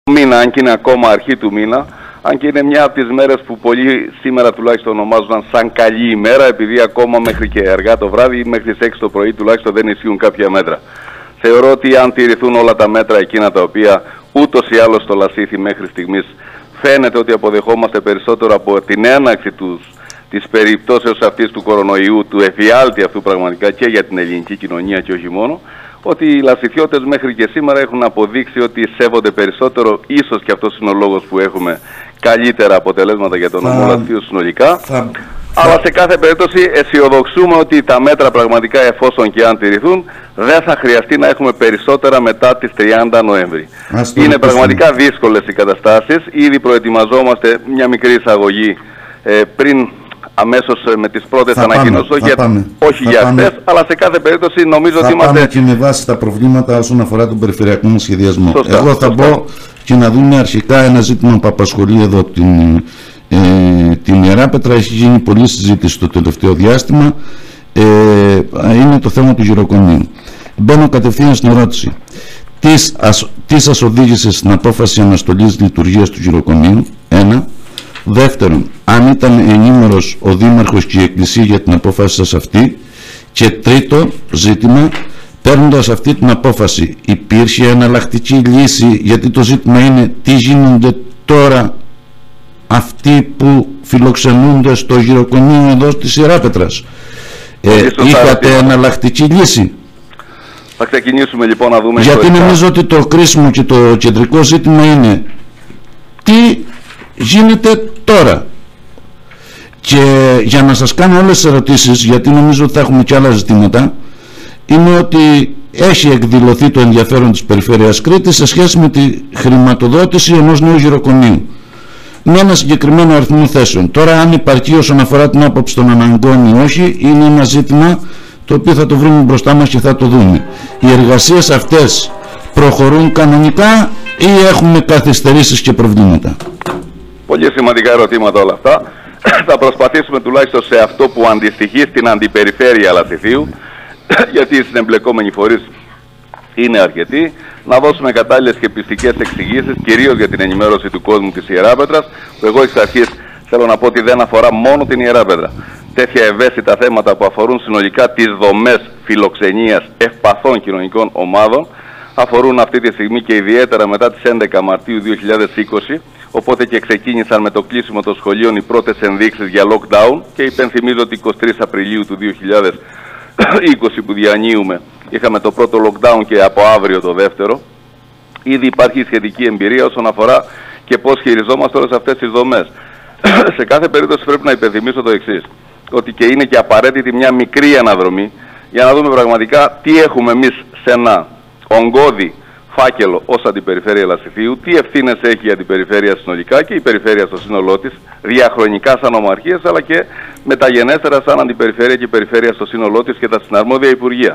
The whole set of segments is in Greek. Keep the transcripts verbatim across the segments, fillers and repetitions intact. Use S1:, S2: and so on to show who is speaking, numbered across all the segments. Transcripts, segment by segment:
S1: μήνα, αν και είναι ακόμα αρχή του μήνα, αν και είναι μια από τις μέρες που πολλοί σήμερα τουλάχιστον ονομάζονταν σαν καλή ημέρα, επειδή ακόμα μέχρι και αργά το βράδυ ή μέχρι τις έξι το πρωί τουλάχιστον δεν ισχύουν κάποια μέτρα. Θεωρώ ότι αν τηρηθούν όλα τα μέτρα εκείνα τα οποία ούτως ή άλλως στο Λασίθι μέχρι στιγμής φαίνεται ότι αποδεχόμαστε περισσότερο από την έναρξη τους, της περιπτώσεως αυτής του κορονοϊού, του εφιάλτη αυτού πραγματικά και για την ελληνική κοινωνία και όχι μόνο, ότι οι Λασιθιώτες μέχρι και σήμερα έχουν αποδείξει ότι σέβονται περισσότερο, ίσως και αυτός είναι ο λόγος που έχουμε καλύτερα αποτελέσματα για τον νομό Λασίθιου συνολικά. Θα... Αλλά σε κάθε περίπτωση αισιοδοξούμε ότι τα μέτρα πραγματικά, εφόσον και αν τηρηθούν, δεν θα χρειαστεί να έχουμε περισσότερα μετά τις τριάντα Νοέμβρη. Είναι πραγματικά δύσκολες οι καταστάσεις. Ήδη προετοιμαζόμαστε μια μικρή εισαγωγή ε, πριν αμέσως με τις πρώτες ανακοινώσεις, όχι, για, όχι για χθες, αλλά σε κάθε περίπτωση νομίζω
S2: θα
S1: ότι είμαστε...
S2: πάμε και με βάση τα προβλήματα όσον αφορά τον περιφερειακό μας σχεδιασμό.
S1: Σωστά,
S2: Εγώ θα
S1: σωστά.
S2: μπω και να δούμε αρχικά ένα ζήτημα που απασχολεί εδώ την, ε, την Ιεράπετρα. Έχει γίνει πολλή συζήτηση το τελευταίο διάστημα. Ε, είναι το θέμα του γυροκομείου. Μπαίνω κατευθείαν στην ερώτηση. Τι, ας, τι σας οδήγησε στην απόφαση αναστολής λειτουργίας του γυροκομείου? Ένα. Δεύτερον, αν ήταν ενήμερος ο Δήμαρχος και η Εκκλησία για την απόφαση σας αυτή. Και τρίτο ζήτημα, παίρνοντας αυτή την απόφαση, υπήρχε εναλλακτική λύση? Γιατί το ζήτημα είναι τι γίνονται τώρα αυτοί που φιλοξενούνται στο γυροκομείο εδώ της Ιεράπετρας. Ε, είχατε εναλλακτική λύση?
S1: Θα ξεκινήσουμε λοιπόν να δούμε...
S2: Γιατί νομίζω ότι το κρίσιμο και το κεντρικό ζήτημα είναι τι γίνεται τώρα. Και για να σας κάνω όλες τις ερωτήσεις, γιατί νομίζω ότι θα έχουμε και άλλα ζητήματα, είναι ότι έχει εκδηλωθεί το ενδιαφέρον της Περιφέρειας Κρήτης σε σχέση με τη χρηματοδότηση ενός νέου γυροκομείου με ένα συγκεκριμένο αριθμό θέσεων. Τώρα, αν υπάρχει όσον αφορά την άποψη των αναγκών ή όχι, είναι ένα ζήτημα το οποίο θα το βρούμε μπροστά μας και θα το δούμε. Οι εργασίες αυτές προχωρούν κανονικά ή έχουμε καθυστερήσεις και προβλήματα?
S1: Πολύ σημαντικά ερωτήματα όλα αυτά. Θα προσπαθήσουμε τουλάχιστον σε αυτό που αντιστοιχεί στην αντιπεριφέρεια Λασιθίου, γιατί οι συνεμπλεκόμενοι φορείς είναι αρκετοί, να δώσουμε κατάλληλες και πιστικές εξηγήσεις, κυρίως για την ενημέρωση του κόσμου της Ιεράπετρας, που εγώ εξ αρχής θέλω να πω ότι δεν αφορά μόνο την Ιεράπετρα. Τέτοια ευαίσθητα θέματα που αφορούν συνολικά τις δομές φιλοξενίας ευπαθών κοινωνικών ομάδων αφορούν αυτή τη στιγμή και ιδιαίτερα μετά τις έντεκα Μαρτίου δύο χιλιάδες είκοσι, οπότε και ξεκίνησαν με το κλείσιμο των σχολείων οι πρώτες ενδείξεις για lockdown, και υπενθυμίζω ότι εικοστή τρίτη Απριλίου του δύο χιλιάδες είκοσι που διανύουμε είχαμε το πρώτο lockdown και από αύριο το δεύτερο. Ήδη υπάρχει σχετική εμπειρία όσον αφορά και πώς χειριζόμαστε όλες αυτές τις δομές. Σε κάθε περίπτωση πρέπει να υπενθυμίσω το εξής, ότι και είναι και απαραίτητη μια μικρή αναδρομή για να δούμε πραγματικά τι έχουμε εμείς σε ένα ογκώδη φάκελο ως αντιπεριφέρεια Λασιθίου, τι ευθύνες έχει η αντιπεριφέρεια συνολικά και η περιφέρεια στο σύνολό της, διαχρονικά σαν ομαρχίες, αλλά και μεταγενέστερα σαν αντιπεριφέρεια και περιφέρεια στο σύνολό της και τα συναρμόδια υπουργεία.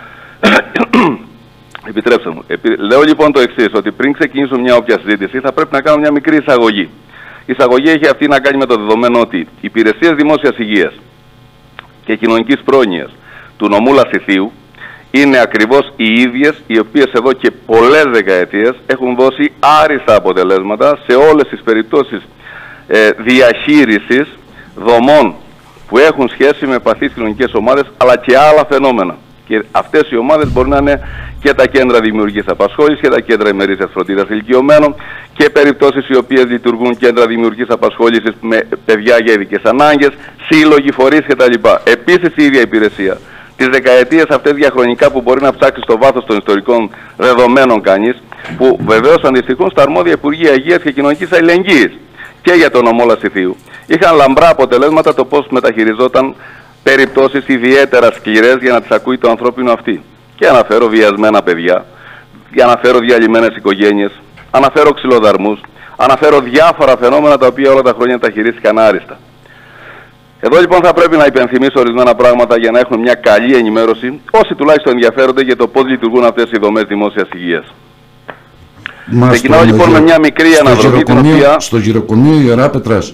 S1: Επιτρέψτε μου. Επί... Λέω λοιπόν το εξής, ότι πριν ξεκινήσω μια όποια συζήτηση θα πρέπει να κάνω μια μικρή εισαγωγή. Η εισαγωγή έχει αυτή να κάνει με το δεδομένο ότι οι υπηρεσίες δημόσιας υγείας και κοινωνικής πρόνοιας του νομού Λασιθίου είναι ακριβώς οι ίδιες οι οποίες εδώ και πολλές δεκαετίες έχουν δώσει άριστα αποτελέσματα σε όλες τις περιπτώσεις ε, διαχείρισης δομών που έχουν σχέση με ευπαθείς κοινωνικές ομάδες αλλά και άλλα φαινόμενα. Και αυτές οι ομάδες μπορεί να είναι και τα κέντρα δημιουργικής απασχόλησης και τα κέντρα ημερήσιας φροντίδας ηλικιωμένων και περιπτώσεις οι οποίες λειτουργούν κέντρα δημιουργικής απασχόλησης με παιδιά για ειδικές ανάγκες, σύλλογοι, φορείς κτλ. Επίσης η ίδια υπηρεσία. Τις δεκαετίες αυτές διαχρονικά που μπορεί να ψάξει στο βάθος των ιστορικών δεδομένων κανείς, που βεβαίως αντιστοιχούν στα αρμόδια Υπουργεία Υγείας και Κοινωνικής Αλληλεγγύης και για τον νομό Λασιθίου, είχαν λαμπρά αποτελέσματα το πώς μεταχειριζόταν περιπτώσεις ιδιαίτερα σκληρές για να τις ακούει το ανθρώπινο αυτή. Και αναφέρω βιασμένα παιδιά, και αναφέρω διαλυμένες οικογένειες, αναφέρω ξυλοδαρμούς, αναφέρω διάφορα φαινόμενα τα οποία όλα τα χρόνια τα χειρίστηκαν άριστα. Εδώ λοιπόν θα πρέπει να υπενθυμίσω ορισμένα πράγματα για να έχουμε μια καλή ενημέρωση, όσοι τουλάχιστον ενδιαφέρονται για το πώς λειτουργούν αυτές οι δομές δημόσιας υγείας. Ξεκινάω λοιπόν με μια μικρή αναδρομή την οποία...
S2: Στο γυροκομείο Ιεράπετρας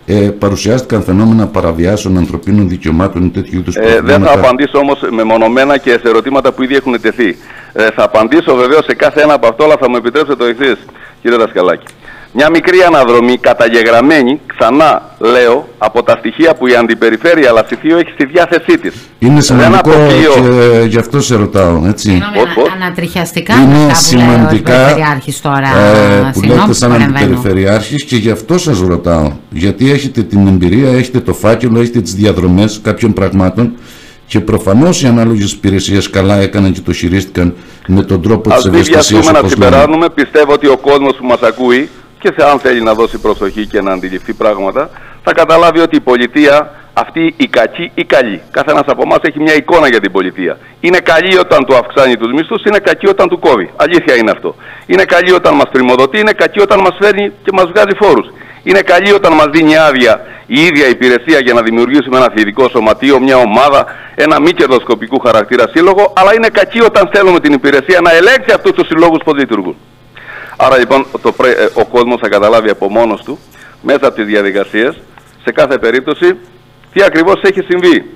S2: ε, παρουσιάστηκαν φαινόμενα παραβιάσεων ανθρωπίνων δικαιωμάτων ή τέτοιου είδους προβλήματα?
S1: Ε, δεν θα απαντήσω όμως μεμονωμένα και σε ερωτήματα που ήδη έχουν τεθεί. Ε, θα απαντήσω βεβαίως σε κάθε ένα από αυτό, αλλά θα μου επιτρέψετε το εξής, κύριε Δασκαλάκη. Μια μικρή αναδρομή καταγεγραμμένη, ξανά λέω, από τα στοιχεία που η Αντιπεριφέρεια Λασιθίου έχει στη διάθεσή της.
S2: Είναι σημαντικό και γι' αυτό σε ρωτάω, έτσι.
S3: Συγγνώμη, ανατριχιαστικά
S2: είναι
S3: αυτά που
S2: σημαντικά,
S3: λέει ο Περιφερειάρχης τώρα,
S2: ε, που λέτε σαν Αντιπεριφερειάρχης, και γι' αυτό σας ρωτάω. Γιατί έχετε την εμπειρία, έχετε το φάκελο, έχετε τις διαδρομές κάποιων πραγμάτων. Και προφανώς οι ανάλογες υπηρεσίες καλά έκαναν και το χειρίστηκαν με τον τρόπο της ευαισθησίας. Ας μην βιαστούμε να
S1: συμπεράνουμε. Πιστεύω ότι ο κόσμος που μας ακούει, και σε αν θέλει να δώσει προσοχή και να αντιληφθεί πράγματα, θα καταλάβει ότι η πολιτεία αυτή η κακή ή καλή. Κάθε ένας από εμάς έχει μια εικόνα για την πολιτεία. Είναι καλή όταν του αυξάνει τους μισθούς, είναι κακή όταν του κόβει. Αλήθεια είναι αυτό. Είναι καλή όταν μας πρημοδοτεί, είναι κακή όταν μας φέρνει και μας βγάζει φόρους. Είναι καλή όταν μας δίνει άδεια η ίδια υπηρεσία για να δημιουργήσουμε ένα αθλητικό σωματείο, μια ομάδα, ένα μη κερδοσκοπικού χαρακτήρα σύλλογο, αλλά είναι κακή όταν θέλουμε την υπηρεσία να ελέγξει αυτούς τους συλλόγους πώς λειτουργούν. Άρα λοιπόν το, ο κόσμος θα καταλάβει από μόνος του, μέσα από τις διαδικασίες, σε κάθε περίπτωση, τι ακριβώς έχει συμβεί.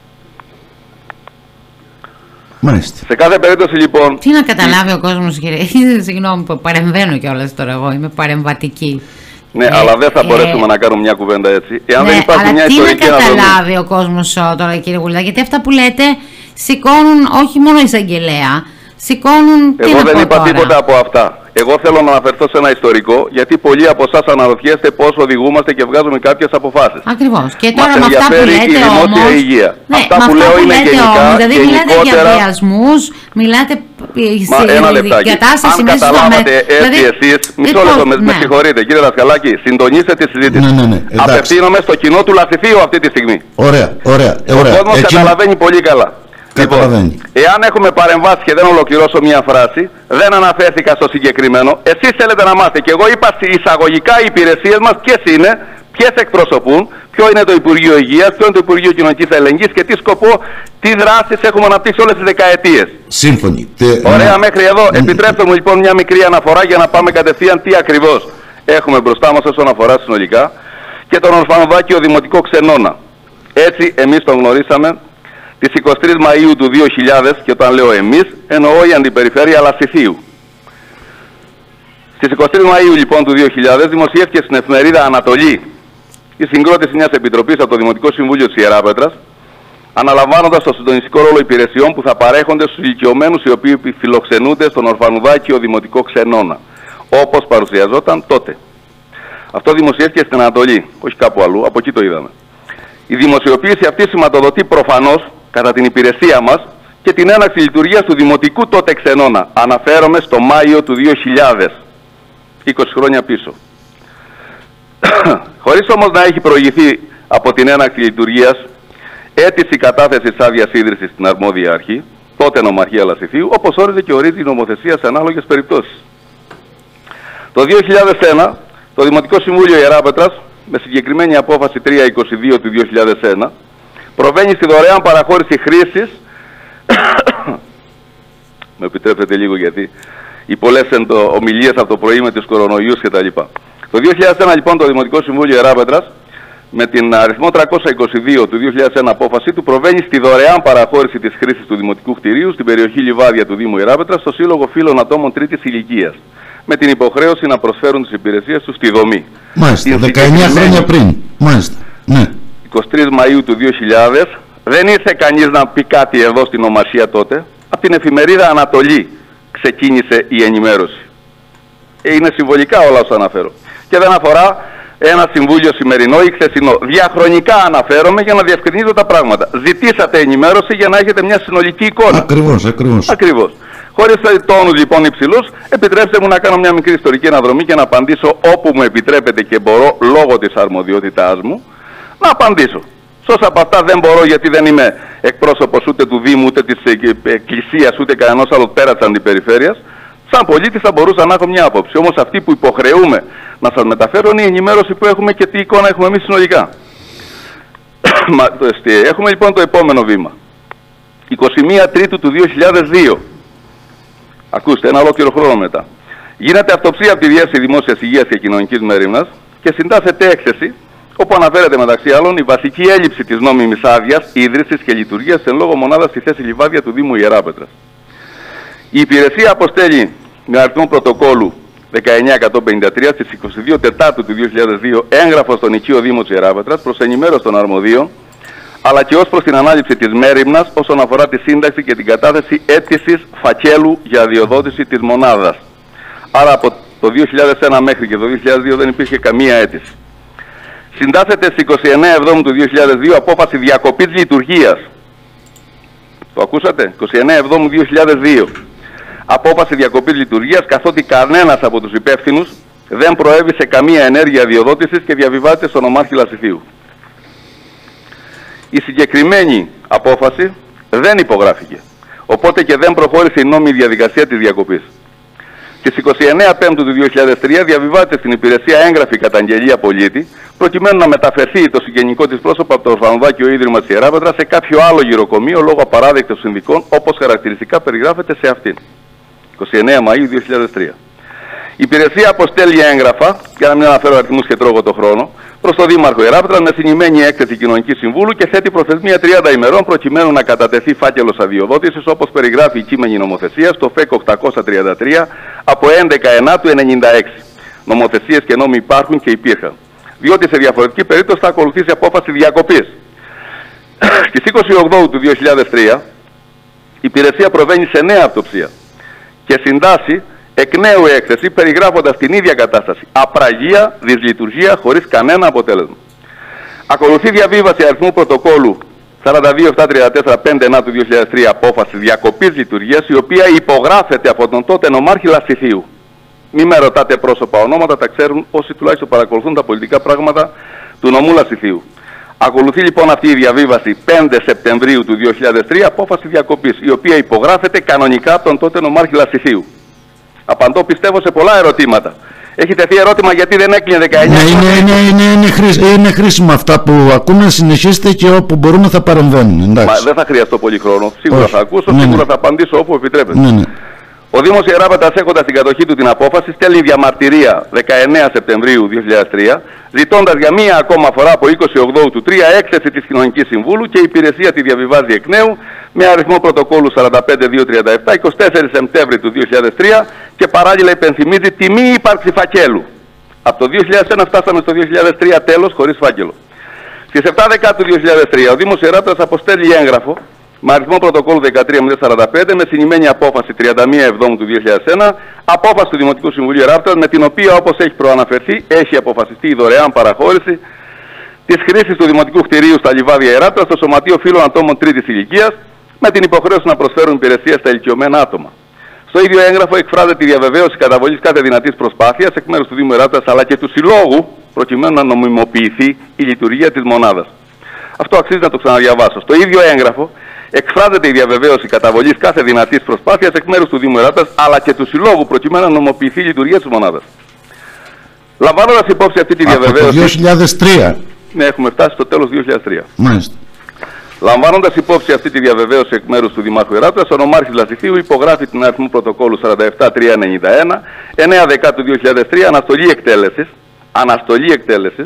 S2: Μάλιστα.
S1: Σε κάθε περίπτωση λοιπόν...
S3: Τι να καταλάβει ο κόσμος, κύριε, συγγνώμη που παρεμβαίνω κιόλας τώρα εγώ, είμαι παρεμβατική.
S1: Ναι,
S3: ε,
S1: αλλά δεν θα
S3: ε,
S1: μπορέσουμε ε, να κάνουμε μια κουβέντα έτσι. Εάν
S3: ναι,
S1: δεν υπάρχει
S3: αλλά
S1: μια
S3: τι
S1: ιστορική
S3: να καταλάβει
S1: αναδρομή.
S3: ο κόσμος τώρα, κύριε Γουλίδα, γιατί αυτά που λέτε σηκώνουν όχι μόνο εισαγγελέα, σηκώνουν.
S1: Εγώ δεν είπα
S3: τώρα.
S1: τίποτα από αυτά. Εγώ θέλω να αναφερθώ σε ένα ιστορικό, γιατί πολλοί από εσάς αναρωτιέστε πώς οδηγούμαστε και βγάζουμε κάποιες αποφάσεις.
S3: Ακριβώς. Και τώρα
S1: μας
S3: με αυτά που λέτε
S1: η δημόσια
S3: όμως,
S1: υγεία.
S3: ναι,
S1: αυτά
S3: με
S1: που
S3: αυτά
S1: λέω
S3: που
S1: είναι
S3: λέτε
S1: γενικά,
S3: όμως, δηλαδή μιλάτε για
S1: γενικότερα...
S3: βιασμούς, μιλάτε
S1: Μα,
S3: για κατάσταση
S1: αν
S3: μέσα στο
S1: καταλάβατε
S3: μέτρο.
S1: έτσι
S3: Δηλαδή,
S1: εσείς, μισό λεπτό, με,
S3: ναι.
S1: με συγχωρείτε κύριε Δασκαλάκη, συντονίστε τη συζήτηση.
S2: Ναι, ναι, ναι,
S1: απευθύνομαι στο κοινό του Λασιθίου αυτή τη στιγμή.
S2: Ωραία, ωραία, ωραία.
S1: Ο κόσμος
S2: Εκείνο...
S1: καταλαβαίνει πολύ καλά. Λοιπόν, εάν έχουμε παρεμβάσει και δεν ολοκληρώσω μια φράση, δεν αναφέρθηκα στο συγκεκριμένο. Εσείς θέλετε να μάθετε, και εγώ είπα εισαγωγικά οι υπηρεσίες μας ποιες είναι, ποιες εκπροσωπούν, ποιο είναι το Υπουργείο Υγείας, ποιο είναι το Υπουργείο Κοινωνικής Αλληλεγγύης και τι σκοπό, τι δράσεις έχουμε αναπτύξει όλες τις δεκαετίες.
S2: Σύμφωνοι.
S1: Ωραία, μέχρι εδώ. Επιτρέψτε μου λοιπόν μια μικρή αναφορά για να πάμε κατευθείαν τι ακριβώς έχουμε μπροστά μας όσον αφορά συνολικά και τον ορφανοδάκιο Δημοτικό Ξενώνα. Έτσι εμείς τον γνωρίσαμε τις εικοστή τρίτη Μαΐου του δύο χιλιάδες, και όταν λέω εμείς, εννοώ η Αντιπεριφέρεια Λασιθίου. Στις εικοστή τρίτη Μαΐου λοιπόν του δύο χιλιάδες δημοσιεύτηκε στην εφημερίδα Ανατολή η συγκρότηση μιας επιτροπής από το Δημοτικό Συμβούλιο της Ιεράπετρας, αναλαμβάνοντας το συντονιστικό ρόλο υπηρεσιών που θα παρέχονται στους ηλικιωμένους οι οποίοι φιλοξενούνται στον ορφανουδάκιο Δημοτικό Ξενώνα, όπως παρουσιαζόταν τότε. Αυτό δημοσιεύτηκε στην Ανατολή, όχι κάπου αλλού, από εκεί το είδαμε. Η δημοσιοποίηση αυτή σηματοδοτεί προφανώς, κατά την υπηρεσία μας, και την έναρξη λειτουργίας του Δημοτικού τότε Ξενώνα. Αναφέρομαι στο Μάιο του δύο χιλιάδες, είκοσι χρόνια πίσω. Χωρίς όμως να έχει προηγηθεί από την έναρξη λειτουργίας αίτηση κατάθεσης άδειας ίδρυσης στην αρμόδια αρχή, τότε Νομαρχία Λασιθίου, όπως όριζε και ορίζει η νομοθεσία σε ανάλογες περιπτώσεις. Το δύο χιλιάδες ένα, το Δημοτικό Συμβούλιο Ιεράπετρας, με συγκεκριμένη απόφαση τριακόσια είκοσι δύο του δύο χιλιάδες ένα, προβαίνει στη δωρεάν παραχώρηση χρήσης, με επιτρέπετε λίγο γιατί οι πολλές ομιλίες από το πρωί με τους κορονοϊούς κτλ. Το δύο χιλιάδες ένα λοιπόν το Δημοτικό Συμβούλιο Ιεράπετρας, με την αριθμό τριακόσια είκοσι δύο του δύο χιλιάδες ένα απόφαση του, προβαίνει στη δωρεάν παραχώρηση της χρήσης του Δημοτικού Κτηρίου στην περιοχή Λιβάδια του Δήμου Ιεράπετρας στο Σύλλογο Φίλων Ατόμων Τρίτης Ηλικίας, με την υποχρέωση να προσφέρουν τις υπηρεσίες τους στη δομή.
S2: Μάλιστα, δεκαεννιά χρόνια πριν. Μάλιστα, ναι.
S1: εικοστή τρίτη Μαΐου του δύο χιλιάδες, δεν ήρθε κανείς να πει κάτι εδώ στην Ομασία τότε. Από την εφημερίδα Ανατολή ξεκίνησε η ενημέρωση. Είναι συμβολικά όλα όσα αναφέρω. Και δεν αφορά ένα συμβούλιο σημερινό ή χθεσινό. Διαχρονικά αναφέρομαι για να διευκρινίζω τα πράγματα. Ζητήσατε ενημέρωση για να έχετε μια συνολική εικόνα.
S2: Ακριβώς, ακριβώς.
S1: Ακριβώς. Χωρίς τόνους λοιπόν υψηλούς, επιτρέψτε μου να κάνω μια μικρή ιστορική αναδρομή και να απαντήσω όπου μου επιτρέπετε και μπορώ λόγω της αρμοδιότητάς μου να απαντήσω. Σε όσα από αυτά δεν μπορώ, γιατί δεν είμαι εκπρόσωπος ούτε του Δήμου, ούτε της Εκκλησίας, ούτε κανένας άλλος πέρα της Αντιπεριφέρειας. Σαν πολίτης θα μπορούσα να έχω μια άποψη. Όμως αυτή που υποχρεούμε να σας μεταφέρω είναι η ενημέρωση που έχουμε και τι εικόνα έχουμε εμείς συνολικά. Έχουμε λοιπόν το επόμενο βήμα. εικοστή πρώτη Τρίτου του δύο χιλιάδες δύο. Ακούστε, ένα ολόκληρο χρόνο μετά. Γίνεται αυτοψία από τη Διεύθυνση Δημόσιας Υγείας και Κοινωνικής Μέριμνας και συντάσσεται έκθεση όπου αναφέρεται μεταξύ άλλων η βασική έλλειψη της νόμιμης άδειας, ίδρυσης και λειτουργίας εν λόγω μονάδα στη θέση Λιβάδια του Δήμου Ιεράπετρας. Η υπηρεσία αποστέλει με αριθμό πρωτοκόλου δεκαεννιά εκατόν πενήντα τρία στις είκοσι δύο Τετάρτου του δύο χιλιάδες δύο έγγραφο στον Οικείο Δήμο της Ιεράπετρας προς ενημέρωση των αρμοδίων, αλλά και ως προς την ανάληψη της μέριμνας όσον αφορά τη σύνταξη και την κατάθεση αίτησης φακέλου για αδειοδότηση της μονάδας. Άρα από το δύο χιλιάδες ένα μέχρι και το δύο χιλιάδες δύο δεν υπήρχε καμία αίτηση. Συντάσσεται στις είκοσι εννέα Εβδόμου του δύο χιλιάδες δύο απόφαση διακοπής λειτουργίας. Το ακούσατε? είκοσι εννέα Εβδόμου δύο χιλιάδες δύο. Απόφαση διακοπής λειτουργίας, καθότι κανένας από τους υπεύθυνους δεν προέβη σε καμία ενέργεια αδειοδότησης και διαβιβάζεται στον νομάρχη Λασιθίου. Η συγκεκριμένη απόφαση δεν υπογράφηκε, οπότε και δεν προχώρησε η νόμιμη διαδικασία της διακοπής. Στις είκοσι εννέα Πέμπτου του δύο χιλιάδες τρία διαβιβάζεται στην υπηρεσία έγγραφη καταγγελία πολίτη, προκειμένου να μεταφερθεί το συγγενικό της πρόσωπο από το Ορφανοδάκιο Ίδρυμα της Ιεράπετρας σε κάποιο άλλο γυροκομείο λόγω απαράδεκτων συνδικών, όπως χαρακτηριστικά περιγράφεται σε αυτήν. είκοσι εννέα Μαΐου δύο χιλιάδες τρία. Η υπηρεσία αποστέλει έγγραφα, για να μην αναφέρω αριθμούς και τρώγω το χρόνο, προς τον Δήμαρχο Ιεράπετρας με συνημμένη έκθεση κοινωνική συμβούλου και θέτει προθεσμία τριάντα ημερών προκειμένου να κατατεθεί φάκελος αδειοδότησης, όπως περιγράφει η κείμενη νομοθεσία στο ΦΕΚ οκτακόσια τριάντα τρία από έντεκα Ενάτου ενενήντα έξι. Νομοθεσίες και νόμοι υπάρχουν και υπήρχαν. Διότι σε διαφορετική περίπτωση θα ακολουθήσει απόφαση διακοπής. Στις είκοσι Οκτώβρου του δύο χιλιάδες τρία η υπηρεσία προβαίνει σε νέα αυτοψία και συντάσσει εκ νέου έκθεση περιγράφοντας την ίδια κατάσταση. Απραγία, δυσλειτουργία, χωρίς κανένα αποτέλεσμα. Ακολουθεί διαβίβαση αριθμού πρωτοκόλου σαράντα δύο επτακόσια τριάντα τέσσερα πέντε Ενάτου δύο χιλιάδες τρία απόφαση διακοπής λειτουργίας, η οποία υπογράφεται από τον τότε νομάρχη Λασιθίου. Μη με ρωτάτε πρόσωπα ονόματα, τα ξέρουν όσοι τουλάχιστον παρακολουθούν τα πολιτικά πράγματα του νομού Λασιθίου. Ακολουθεί λοιπόν αυτή η διαβίβαση πέντε Σεπτεμβρίου του δύο χιλιάδες τρία απόφαση διακοπής, η οποία υπογράφεται κανονικά από τον τότε νομάρχη Λασιθίου. Απαντώ πιστεύω σε πολλά ερωτήματα. Έχει τεθεί ερώτημα γιατί δεν έκλεινε δεκαεννέα.
S2: Ναι, είναι, είναι, είναι, είναι, χρήσι, είναι χρήσιμα αυτά που ακούμε. Συνεχίστε και όπου μπορούμε θα παρεμβαίνουμε. Μα
S1: δεν θα χρειαστώ πολύ χρόνο. Σίγουρα Όχι. θα ακούσω, ναι, σίγουρα ναι. θα απαντήσω όπου επιτρέπετε. Ναι, ναι. Ο Δήμος Ιεράπετρας, έχοντας στην κατοχή του την απόφαση, στέλνει διαμαρτυρία δεκαεννέα Σεπτεμβρίου δύο χιλιάδες τρία, ζητώντας για μία ακόμα φορά από είκοσι Οκτώβρου του τρία έκθεση της Κοινωνικής Συμβούλου, και η υπηρεσία τη διαβιβάζει εκ νέου με αριθμό πρωτοκόλου σαράντα πέντε χιλιάδες διακόσια τριάντα επτά είκοσι τέσσερις Σεπτεμβρίου του δύο χιλιάδες τρία και παράλληλα υπενθυμίζει τη μη ύπαρξη φακέλου. Από το δύο χιλιάδες ένα φτάσαμε στο δύο χιλιάδες τρία τέλος χωρίς φάκελο. Στις επτά Δεκάτου δύο χιλιάδες τρία ο Δήμος Ιεράπετρας αποστέλει έγγραφο με αριθμό πρωτοκόλου δεκατρία μηδέν σαράντα πέντε με συνημμένη απόφαση τριάντα μία Εβδόμου του δύο χιλιάδες ένα, απόφαση του Δημοτικού Συμβουλίου Ιεράπετρας, με την οποία, όπως έχει προαναφερθεί, έχει αποφασιστεί η δωρεάν παραχώρηση της χρήσης του Δημοτικού Κτηρίου στα Λιβάδια Ιεράπετρας στο Σωματείο Φίλων Ατόμων τρίτης ηλικίας, με την υποχρέωση να προσφέρουν υπηρεσία στα ηλικιωμένα άτομα. Στο ίδιο έγγραφο εκφράζεται η διαβεβαίωση καταβολής κάθε δυνατής προσπάθειας εκ μέρους του Δήμου Ιεράπετρας αλλά και του Συλλόγου, προκειμένου να νομιμοποιηθεί η λειτουργία της μονάδας. Αυτό αξίζει να το ξαναδιαβάσω. Στο ίδιο έγγραφο εκφράζεται η διαβεβαίωση καταβολής κάθε δυνατής προσπάθειας εκ μέρους του Δήμου Ιεράπετρας αλλά και του Συλλόγου, προκειμένου να νομιμοποιηθεί η λειτουργία της μονάδας. Λαμβάνοντας υπόψη αυτή τη διαβεβαίωση.
S2: Από το δύο χιλιάδες τρία.
S1: Ναι, έχουμε φτάσει στο τέλος του δύο χιλιάδες τρία.
S2: Μάλιστα.
S1: Λαμβάνοντας υπόψη αυτή τη διαβεβαίωση εκ μέρους του Δημάρχου Ιεράπετρας, ο νομάρχης Λασιθίου υπογράφει την αριθμό πρωτοκόλου σαράντα επτά χιλιάδες τριακόσια ενενήντα ένα, εννέα Δεκάτου δύο χιλιάδες τρία, αναστολή εκτέλεσης, αναστολή εκτέλεσης,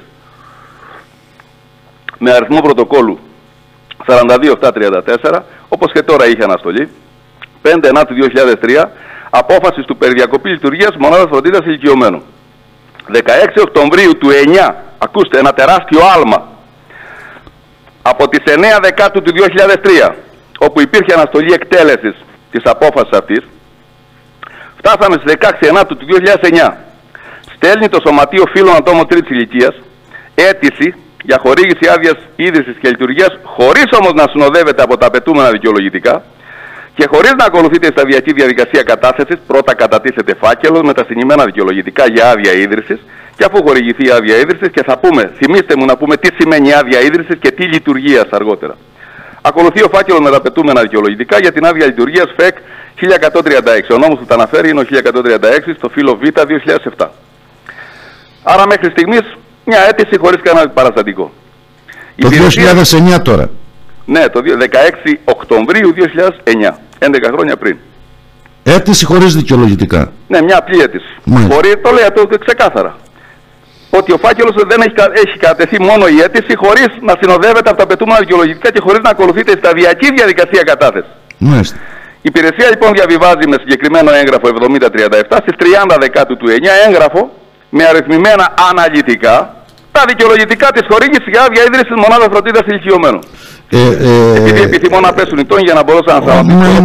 S1: με αριθμό πρωτοκόλου σαράντα δύο χιλιάδες επτακόσια τριάντα τέσσερα, όπως και τώρα είχε αναστολή, πέντε Ενάτου δύο χιλιάδες τρία, απόφαση του περί διακοπή λειτουργίας μονάδας φροντίδας ηλικιωμένων. δεκαέξι Οκτωβρίου του εννέα, ακούστε, ένα τεράστιο άλμα, από τις εννέα Δεκάτου του δύο χιλιάδες τρία, όπου υπήρχε αναστολή εκτέλεσης της απόφασης αυτής, φτάσαμε στις δεκαέξι Ενάτου του δύο χιλιάδες εννέα. Στέλνει το Σωματείο Φίλων Ατόμων τρίτης ηλικίας αίτηση για χορήγηση άδειας ίδρυσης και λειτουργίας, χωρίς όμως να συνοδεύεται από τα απαιτούμενα δικαιολογητικά και χωρίς να ακολουθείται η σταδιακή διαδικασία κατάθεσης. Πρώτα κατατίθεται φάκελος με τα συνημμένα δικαιολογητικά για άδεια ίδρυσης, και αφού χορηγηθεί η άδεια ίδρυσης, και θα πούμε, θυμίστε μου να πούμε τι σημαίνει άδεια ίδρυσης και τι λειτουργίας αργότερα. Ακολουθεί ο φάκελος με τα απαιτούμενα δικαιολογητικά για την άδεια λειτουργίας ΦΕΚ χίλια εκατόν τριάντα έξι. Ο νόμος που τα αναφέρει είναι ο χίλια εκατόν τριάντα έξι στο φύλλο Β δύο χιλιάδες επτά. Άρα μέχρι στιγμής μια αίτηση χωρίς κανένα παραστατικό.
S2: Το δύο χιλιάδες εννέα τώρα.
S1: Ναι, το δεκαέξι Οκτωβρίου δύο χιλιάδες εννέα, έντεκα χρόνια πριν.
S2: Αίτηση χωρίς δικαιολογητικά.
S1: Ναι, μια απλή αίτηση. Μπορεί, το λέει το ξεκάθαρα. ότι ο φάκελος δεν έχει, έχει κατατεθεί μόνο η αίτηση χωρίς να συνοδεύεται από τα απαιτούμενα δικαιολογητικά και χωρίς να ακολουθείται η σταδιακή διαδικασία κατάθεσης.
S2: Μάλιστα.
S1: Η υπηρεσία λοιπόν διαβιβάζει με συγκεκριμένο έγγραφο εβδομήντα τριάντα επτά στις τριάντα Δεκάτου του εννιά έγγραφο με αριθμημένα αναλυτικά τα δικαιολογητικά της χορήγησης για άδεια ίδρυσης μονάδας φροντίδας ηλικιωμένων. Ε, ε, Επειδή επιθυμώ να πέσουν οι τόνοι για να μπορέσω να σταματήσω.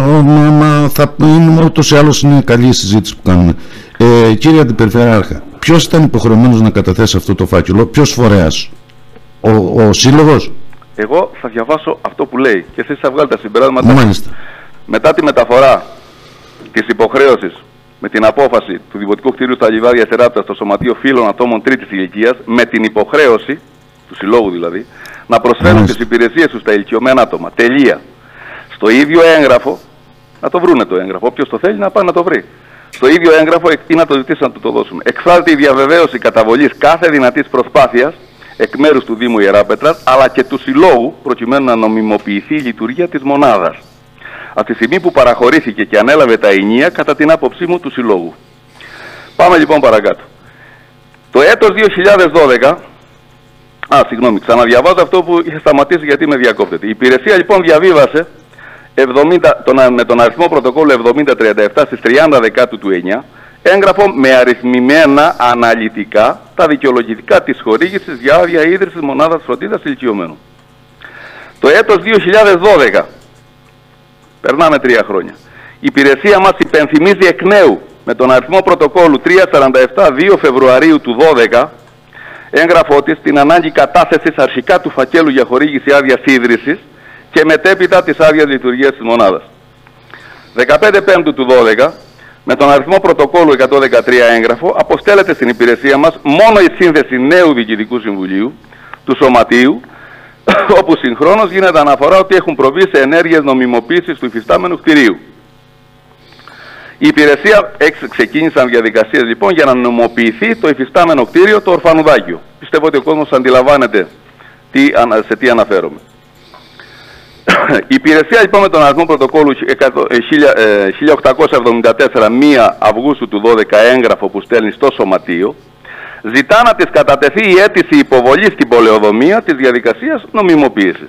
S2: Μα θα είναι ούτως ή άλλως είναι καλή η συζήτηση που κάνουμε. Ε, κύριε Αντιπεριφερειάρχα, ποιος ήταν υποχρεωμένος να καταθέσει αυτό το φάκελο, ποιος φορέας, ο, ο σύλλογος?
S1: Εγώ θα διαβάσω αυτό που λέει και εσείς θα βγάλετε τα συμπεράσματα.
S2: Μάλιστα.
S1: Μετά τη μεταφορά της υποχρέωσης με την απόφαση του Δημοτικού Κτηρίου στα Λιβάδια Σεράπτα στο Σωματείο Φίλων Ατόμων Τρίτης Ηλικίας, με την υποχρέωση του συλλόγου δηλαδή, να προσφέρουν τις υπηρεσίες τους στα ηλικιωμένα άτομα. Τελεία. Στο ίδιο έγγραφο, να το βρούνε το έγγραφο, όποιος το θέλει να πάει να το βρει. Στο ίδιο έγγραφο ή να το ζητήσει να του το δώσουμε. Εκφράζεται η διαβεβαίωση καταβολής κάθε δυνατής προσπάθειας εκ μέρους του Δήμου Ιεράπετρας αλλά και του συλλόγου προκειμένου να νομιμοποιηθεί η λειτουργία της μονάδας. Από τη στιγμή που παραχωρήθηκε και ανέλαβε τα ενία κατά την άποψή μου του συλλόγου. Πάμε λοιπόν παρακάτω. Το έτος δύο χιλιάδες δώδεκα, α, συγγνώμη, ξαναδιαβάζω αυτό που είχε σταματήσει γιατί με διακόπτεται. Η υπηρεσία λοιπόν διαβίβασε εβδομήντα, τον, με τον αριθμό πρωτοκόλλου εβδομήντα τριάντα επτά στις τριάντα Δεκάτου του εννιά έγγραφο με αριθμημένα αναλυτικά τα δικαιολογητικά της χορήγησης για άδεια ίδρυσης μονάδας φροντίδας ηλικιωμένων. Το έτος δύο χιλιάδες δώδεκα, περνάμε τρία χρόνια, η υπηρεσία μας υπενθυμίζει εκ νέου με τον αριθμό πρωτοκόλλου τριακόσια σαράντα επτά δύο Φεβρουαρίου του δώδεκα έγγραφό της την ανάγκη κατάθεσης αρχικά του φακέλου για χορήγηση άδειας ίδρυσης και μετέπειτα της άδειας λειτουργίας της μονάδας. δεκαπέντε Πέμπτου του δώδεκα, με τον αριθμό πρωτοκόλλου εκατόν δεκατρία έγγραφο, αποστέλλεται στην υπηρεσία μας μόνο η σύνθεση νέου Διοικητικού Συμβουλίου του Σωματείου, όπου συγχρόνως γίνεται αναφορά ότι έχουν προβεί σε ενέργειες νομιμοποίησης του υφιστάμενου κτηρίου. Η υπηρεσία ξεκίνησαν διαδικασίες λοιπόν για να νομιμοποιηθεί το υφιστάμενο κτίριο, το Ορφανουδάκιο. Πιστεύω ότι ο κόσμος αντιλαμβάνεται τι, σε τι αναφέρομαι. Η υπηρεσία λοιπόν με τον αριθμό πρωτοκόλλου χίλια οκτακόσια εβδομήντα τέσσερα πρώτη Αυγούστου του δώδεκα έγγραφο που στέλνει στο Σωματείο ζητά να της κατατεθεί η αίτηση υποβολής στην πολεοδομία της διαδικασίας νομιμοποίησης.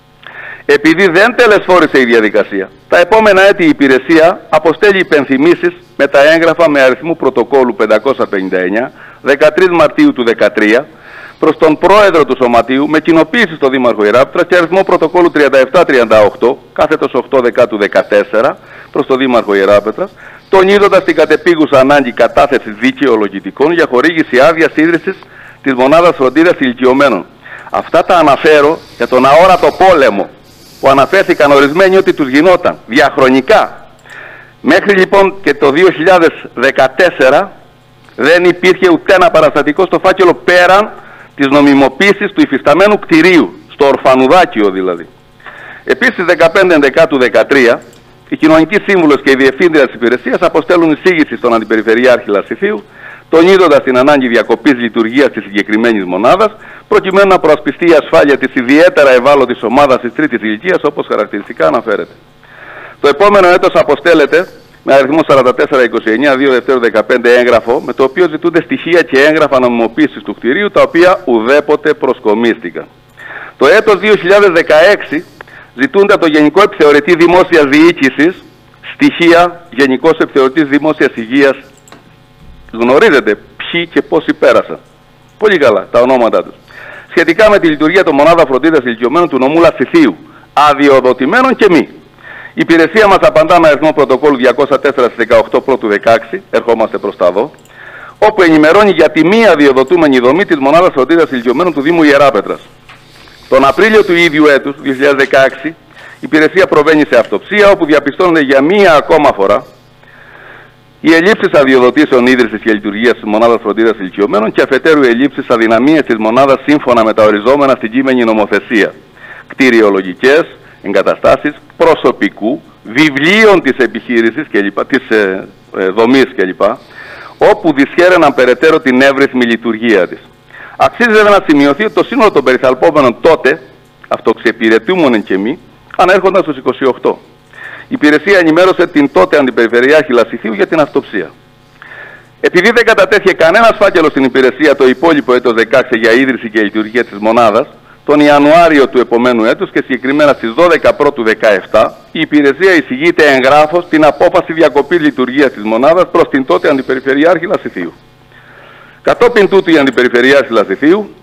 S1: Επειδή δεν τελεσφόρησε η διαδικασία, τα επόμενα έτη η υπηρεσία αποστέλει υπενθυμίσεις με τα έγγραφα με αριθμού πρωτοκόλλου πεντακόσια πενήντα εννιά δεκατρείς Μαρτίου του δεκατρία προς τον πρόεδρο του Σωματείου με κοινοποίηση στο Δήμαρχο Ιεράπετρας και αριθμό πρωτοκόλλου τριάντα επτά τριάντα οκτώ κάθετος οκτώ Δεκάτου δεκατέσσερα προς τον Δήμαρχο Ιεράπετρας, τονίζοντας την κατεπίγουσα ανάγκη κατάθεσης δικαιολογητικών για χορήγηση άδειας ίδρυσης της μονάδας φροντίδας ηλικιωμένων. Αυτά τα αναφέρω για τον αόρατο πόλεμο που αναφέρθηκαν ορισμένοι ότι τους γινόταν διαχρονικά. Μέχρι λοιπόν και το δύο χιλιάδες δεκατέσσερα δεν υπήρχε ούτε ένα παραστατικό στο φάκελο πέραν της νομιμοποίησης του υφισταμένου κτηρίου, στο Ορφανουδάκιο δηλαδή. Επίσης δεκαπέντε Δεκάτου δεκατρία η κοινωνική σύμβουλος και η διευθύντρια της υπηρεσίας αποστέλουν εισήγηση στον Αντιπεριφερειάρχη Λασιθίου, τονίζοντας την ανάγκη διακοπής λειτουργίας της συγκεκριμένης μονάδας, προκειμένου να προασπιστεί η ασφάλεια της ιδιαίτερα ευάλωτης ομάδας της τρίτης ηλικίας, όπως χαρακτηριστικά αναφέρεται. Το επόμενο έτος αποστέλλεται με αριθμό σαράντα τέσσερα είκοσι εννιά δύο Δευτέρου δεκαπέντε έγγραφο, με το οποίο ζητούνται στοιχεία και έγγραφα νομιμοποίησης του κτηρίου, τα οποία ουδέποτε προσκομίστηκαν. Το έτος δύο χιλιάδες δεκαέξι ζητούνται από το Γενικό Επιθεωρητή Δημόσιας Διοίκησης στοιχεία Γενικός Επιθεωρητής Δημόσιας Υγείας. Γνωρίζετε ποιοι και πόσοι πέρασαν. Πολύ καλά τα ονόματά τους. Σχετικά με τη λειτουργία των μονάδων φροντίδας ηλικιωμένων του νομού Λασιθίου, αδειοδοτημένων και μη. Η υπηρεσία μας απαντά με αριθμό πρωτοκόλλου διακόσια τέσσερα στις δεκαοκτώ Πρώτου δεκαέξι, ερχόμαστε προς τα εδώ, όπου ενημερώνει για τη μη αδειοδοτούμενη δομή της μονάδας φροντίδας ηλικιωμένων του Δήμου Ιεράπετρας. Τον Απρίλιο του ίδιου έτους, δύο χιλιάδες δεκαέξι, η υπηρεσία προβαίνει σε αυτοψία, όπου διαπιστώνεται για μία ακόμα φορά οι ελλείψεις αδειοδοτήσεων ίδρυσης και λειτουργίας της μονάδας φροντίδας ηλικιωμένων και αφετέρου οι ελλείψεις αδυναμίες της μονάδας σύμφωνα με τα οριζόμενα στην κείμενη νομοθεσία. Κτηριολογικές εγκαταστάσεις, προσωπικού, βιβλίων της επιχείρησης κλπ, της ε, ε, δομής κλπ, όπου δυσχέραιναν περαιτέρω την εύρυθμη λειτουργία της. Αξίζει βέβαια να σημειωθεί ότι το σύνολο των περιθαλπόμενων τότε, αυτοξεπηρετούμενων και μη, ανέρχονταν στους είκοσι οκτώ. Η υπηρεσία ενημέρωσε την τότε Αντιπεριφερειάρχη Λασιθίου για την αυτοψία. Επειδή δεν κατατέθηκε κανένας φάκελος στην υπηρεσία το υπόλοιπο έτος δεκαέξι για ίδρυση και λειτουργία της μονάδας, τον Ιανουάριο του επομένου έτους και συγκεκριμένα στις δώδεκα πρώτου δεκαεπτά, η υπηρεσία εισηγείται εγγράφος την απόφαση διακοπής λειτουργίας της μονάδας προς την τότε Αντιπεριφερειάρχη Λασιθίου. Κατόπιν τούτου η Αντιπεριφερειάρχη Λασιθίου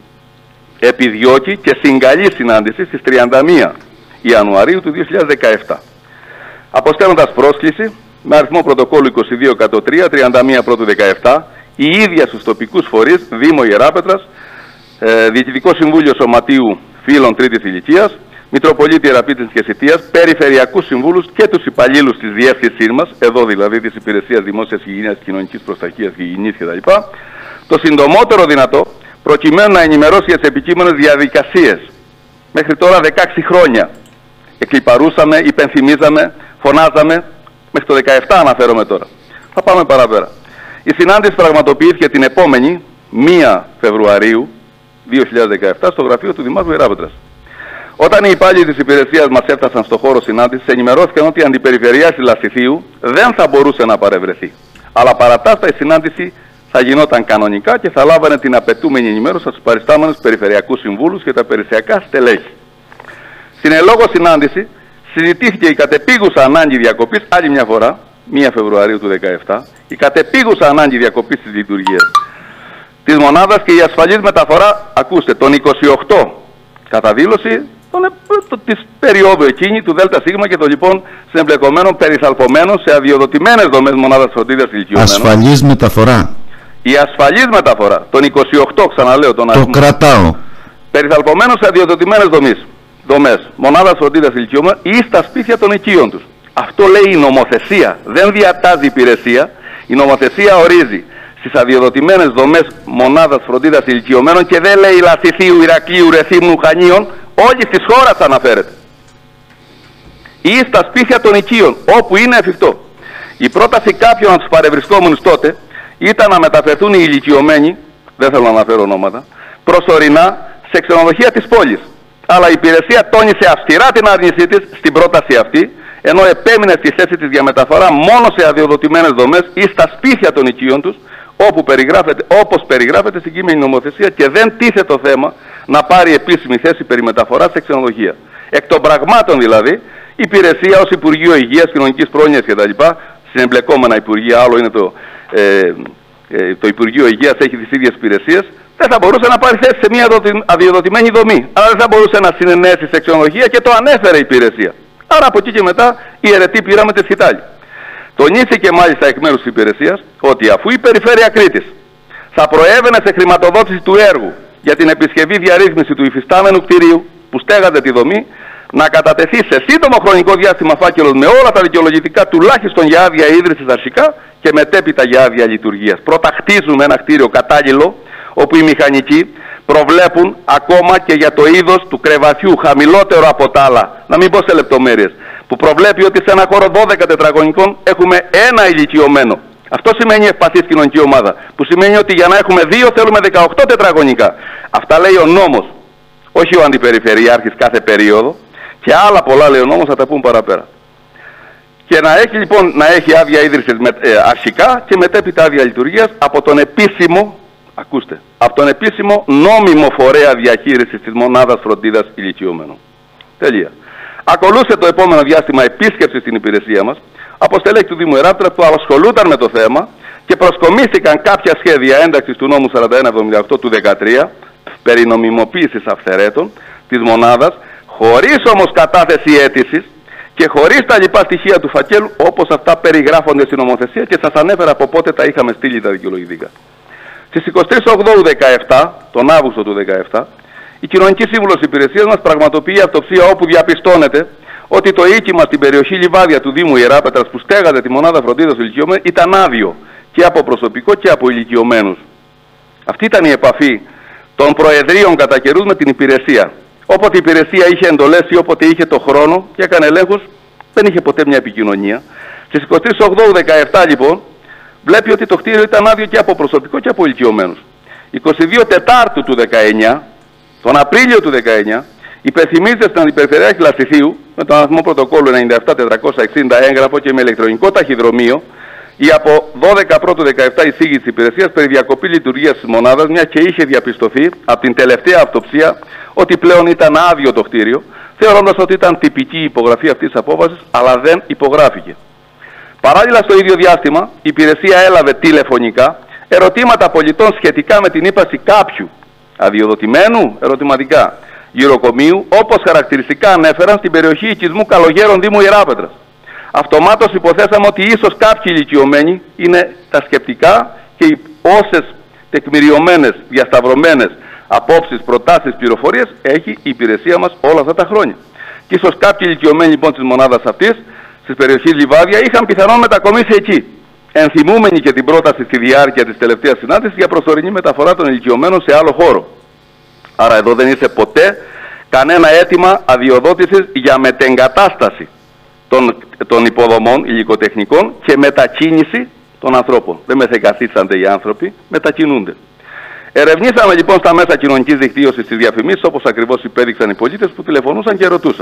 S1: επιδιώκει και συγκαλεί συνάντηση στις τριάντα μία Ιανουαρίου του δύο χιλιάδες δεκαεπτά. Αποστέλλοντας πρόσκληση με αριθμό πρωτοκόλλου είκοσι δύο εκατόν τρία, τριάντα μία πρώτου δεκαεπτά, η ίδια στους τοπικούς φορείς, Δήμο Ιεράπετρας, ε, Διοικητικό Συμβούλιο Σωματείου Φίλων Τρίτης Ηλικίας, Μητροπολίτη Ιεραπήτης και Σιτίας, Περιφερειακούς Συμβούλους και τους υπαλλήλους της διεύθυνσής μας, εδώ δηλαδή της Υπηρεσίας Δημόσιας Υγείας, Κοινωνικής Προστασίας και Υγιεινής κτλ., το συντομότερο δυνατό, προκειμένου να ενημερώσει για τις επικείμενες διαδικασίες. Μέχρι τώρα δεκαέξι χρόνια εκλιπαρούσαμε, υπενθυμίζαμε, φωνάζαμε, μέχρι το δεκαεπτά αναφέρομαι τώρα. Θα πάμε παραπέρα. Η συνάντηση πραγματοποιήθηκε την επόμενη πρώτη Φεβρουαρίου δύο χιλιάδες δεκαεπτά στο γραφείο του Δημάρχου Ιεράπετρας. Όταν οι υπάλληλοι της υπηρεσίας μας έφτασαν στο χώρο συνάντησης, ενημερώθηκαν ότι η Αντιπεριφερειάρχη Λασιθίου δεν θα μπορούσε να παρευρεθεί. Αλλά παρά τα αυτά η συνάντηση θα γινόταν κανονικά και θα λάβανε την απαιτούμενη ενημέρωση από τους παριστάμενους περιφερειακούς συμβούλους και τα περιφερειακά στελέχη. Στην ελόγω συνάντηση συζητήθηκε η κατεπίγουσα ανάγκη διακοπής άλλη μια φορά, πρώτη Φεβρουαρίου του δύο χιλιάδες δεκαεπτά, η κατεπίγουσα ανάγκη διακοπής της λειτουργίας της μονάδας και η ασφαλής μεταφορά, ακούστε, τον είκοσι οκτώ κατά δήλωση τον, το, της περίοδου εκείνη του ΔΣ και των λοιπόν συμπλεκομένων περιθαλπωμένων σε αδειοδοτημένες δομές μονάδας φροντίδας ηλικιωμένων.
S2: Ασφαλής μεταφορά.
S1: Η ασφαλής μεταφορά, τον είκοσι οκτώ, ξαναλέω τον αριθμό.
S2: Το κρατάω.
S1: Περιθαλπωμένων σε αδειοδοτημένες δομές, δομές μονάδας φροντίδας ηλικιωμένων ή στα σπίτια των οικείων τους. Αυτό λέει η νομοθεσία, δεν διατάζει η υπηρεσία. Η νομοθεσία ορίζει στις αδειοδοτημένες δομές μονάδας φροντίδας ηλικιωμένων και δεν λέει Λασιθίου, Ηρακλείου, Ρεθύμνου, Χανίων, όλης της χώρας αναφέρεται. Ή στα σπίτια των οικείων, όπου είναι εφικτό. Η πρόταση κάποιων από τους παρευρισκόμενους τότε ήταν να μεταφερθούν οι ηλικιωμένοι, δεν θέλω να αναφέρω ονόματα, προσωρινά σε ξενοδοχεία της πόλης. Αλλά η υπηρεσία τόνισε αυστηρά την άρνησή της στην πρόταση αυτή, ενώ επέμεινε στη θέση της διαμεταφορά μόνο σε αδειοδοτημένες δομές ή στα σπίτια των οικείων τους, όπου περιγράφεται, όπως περιγράφεται στην κείμενη νομοθεσία και δεν τίθε το θέμα να πάρει επίσημη θέση περί μεταφοράς σε ξενοδοχεία. Εκ των πραγμάτων δηλαδή, η υπηρεσία ως Υπουργείο Υγείας, Κοινωνικής Πρόνοιας κτλ., συνεμπλεκόμενα Υπουργεία, άλλο είναι το, ε, ε, το Υπουργείο Υγείας, έχει τις ίδιες υπηρεσίες, δεν θα μπορούσε να πάρει θέση σε μια αδειοδοτημένη δομή. Αλλά δεν θα μπορούσε να συνενέσει σε ξενοδοχεία και το ανέφερε η υπηρεσία. Άρα από εκεί και μετά η αιρετή πήραμε τη σκητάλη. Τονίστηκε μάλιστα εκ μέρους της υπηρεσίας ότι αφού η Περιφέρεια Κρήτης θα προέβαινε σε χρηματοδότηση του έργου για την επισκευή διαρρύθμιση του υφιστάμενου κτηρίου που στέγαζε τη δομή, να κατατεθεί σε σύντομο χρονικό διάστημα φάκελος με όλα τα δικαιολογητικά τουλάχιστον για άδεια ίδρυσης αρχικά και μετέπειτα για άδεια λειτουργίας. Πρώτα χτίζουμε ένα κτίριο κατάλληλο, όπου οι μηχανικοί προβλέπουν ακόμα και για το είδος του κρεβατιού χαμηλότερο από τα άλλα, να μην πω σε λεπτομέρειες, που προβλέπει ότι σε ένα χώρο δώδεκα τετραγωνικών έχουμε ένα ηλικιωμένο. Αυτό σημαίνει ευπαθής κοινωνική ομάδα, που σημαίνει ότι για να έχουμε δύο θέλουμε δεκαοκτώ τετραγωνικά. Αυτά λέει ο νόμος, όχι ο Αντιπεριφερειάρχης κάθε περίοδο, και άλλα πολλά λέει ο νόμος, θα τα πούμε παραπέρα. Και να έχει λοιπόν να έχει άδεια ίδρυσης με, ε, αρχικά και μετέπειτα άδεια λειτουργίας από τον επίσημο, ακούστε, από τον επίσημο νόμιμο φορέα διαχείρισης της μονάδας φροντίδας ηλικιωμένων. Τελεία. Ακολούθησε το επόμενο διάστημα επίσκεψη στην υπηρεσία μας από στελέχη του Δήμου Ιεράπετρας που ασχολούνταν με το θέμα και προσκομίστηκαν κάποια σχέδια ένταξης του νόμου σαράντα ένα εβδομήντα οκτώ του δεκατρία περί νομιμοποίησης αυθαιρέτων της μονάδας, χωρίς όμως κατάθεση αίτησης και χωρίς τα λοιπά στοιχεία του φακέλου, όπως αυτά περιγράφονται στην νομοθεσία και σας ανέφερα από πότε τα είχαμε στείλει τα δικαιολογητικά. Στις εικοστή τρίτη Οκτώβρου του δύο χιλιάδες δεκαεπτά, τον Αύγουστο του δύο χιλιάδες δεκαεπτά, η Κοινωνική Σύμβουλος Υπηρεσίας μας πραγματοποιεί αυτοψία όπου διαπιστώνεται ότι το οίκημα στην περιοχή Λιβάδια του Δήμου Ιεράπετρας που στέγαζε τη μονάδα φροντίδας ηλικιωμένων ήταν άδειο και από προσωπικό και από ηλικιωμένους. Αυτή ήταν η επαφή των προεδρίων κατά καιρούς με την υπηρεσία. Όποτε η υπηρεσία είχε εντολές ή όποτε είχε το χρόνο και έκανε ελέγχους, δεν είχε ποτέ μια επικοινωνία. Στις εικοστή τρίτη Οκτώβρου του δύο χιλιάδες δεκαεπτά λοιπόν, βλέπει ότι το κτίριο ήταν άδειο και από προσωπικό και από ηλικιωμένους. εικοστή δεύτερη Τετάρτου του δεκαεννιά, τον Απρίλιο του δεκαεννιά, υπενθυμίζεται στην Αντιπεριφερειάρχη Λασιθίου με τον αριθμό πρωτοκόλλου ενενήντα επτά τετρακόσια εξήντα έγγραφο και με ηλεκτρονικό ταχυδρομείο Η από δώδεκα πρώτου δεκαεπτά εισήγηση της υπηρεσίας περί διακοπή λειτουργίας της μονάδας, μια και είχε διαπιστωθεί από την τελευταία αυτοψία ότι πλέον ήταν άδειο το κτίριο, θεωρώντας ότι ήταν τυπική η υπογραφή αυτής της απόφασης, αλλά δεν υπογράφηκε. Παράλληλα, στο ίδιο διάστημα, η υπηρεσία έλαβε τηλεφωνικά ερωτήματα πολιτών σχετικά με την ύπαρξη κάποιου αδειοδοτημένου ερωτηματικά γυροκομείου, όπως χαρακτηριστικά ανέφεραν στην περιοχή οικισμού Καλογέρων, Δήμου Ιεράπετρας. Αυτομάτως υποθέσαμε ότι ίσως κάποιοι ηλικιωμένοι είναι τα σκεπτικά και οι όσες τεκμηριωμένες, διασταυρωμένες απόψεις, προτάσεις, πληροφορίες έχει η υπηρεσία μας όλα αυτά τα χρόνια. Και ίσως κάποιοι ηλικιωμένοι λοιπόν της μονάδας αυτής, της περιοχής Λιβάδια, είχαν πιθανόν μετακομίσει εκεί, ενθυμούμενοι και την πρόταση στη διάρκεια της τελευταίας συνάντησης για προσωρινή μεταφορά των ηλικιωμένων σε άλλο χώρο. Άρα εδώ δεν είσαι ποτέ κανένα αίτημα αδειοδότησης για μετεγκατάσταση των, των υποδομών υλικοτεχνικών και μετακίνηση των ανθρώπων. Δεν μεθεγκαθίστανται οι άνθρωποι, μετακινούνται. Ερευνήσαμε λοιπόν στα μέσα κοινωνικής δικτύωσης τις διαφημίσεις, όπως ακριβώς υπέδειξαν οι πολίτες που τηλεφωνούσαν και ρωτούσαν.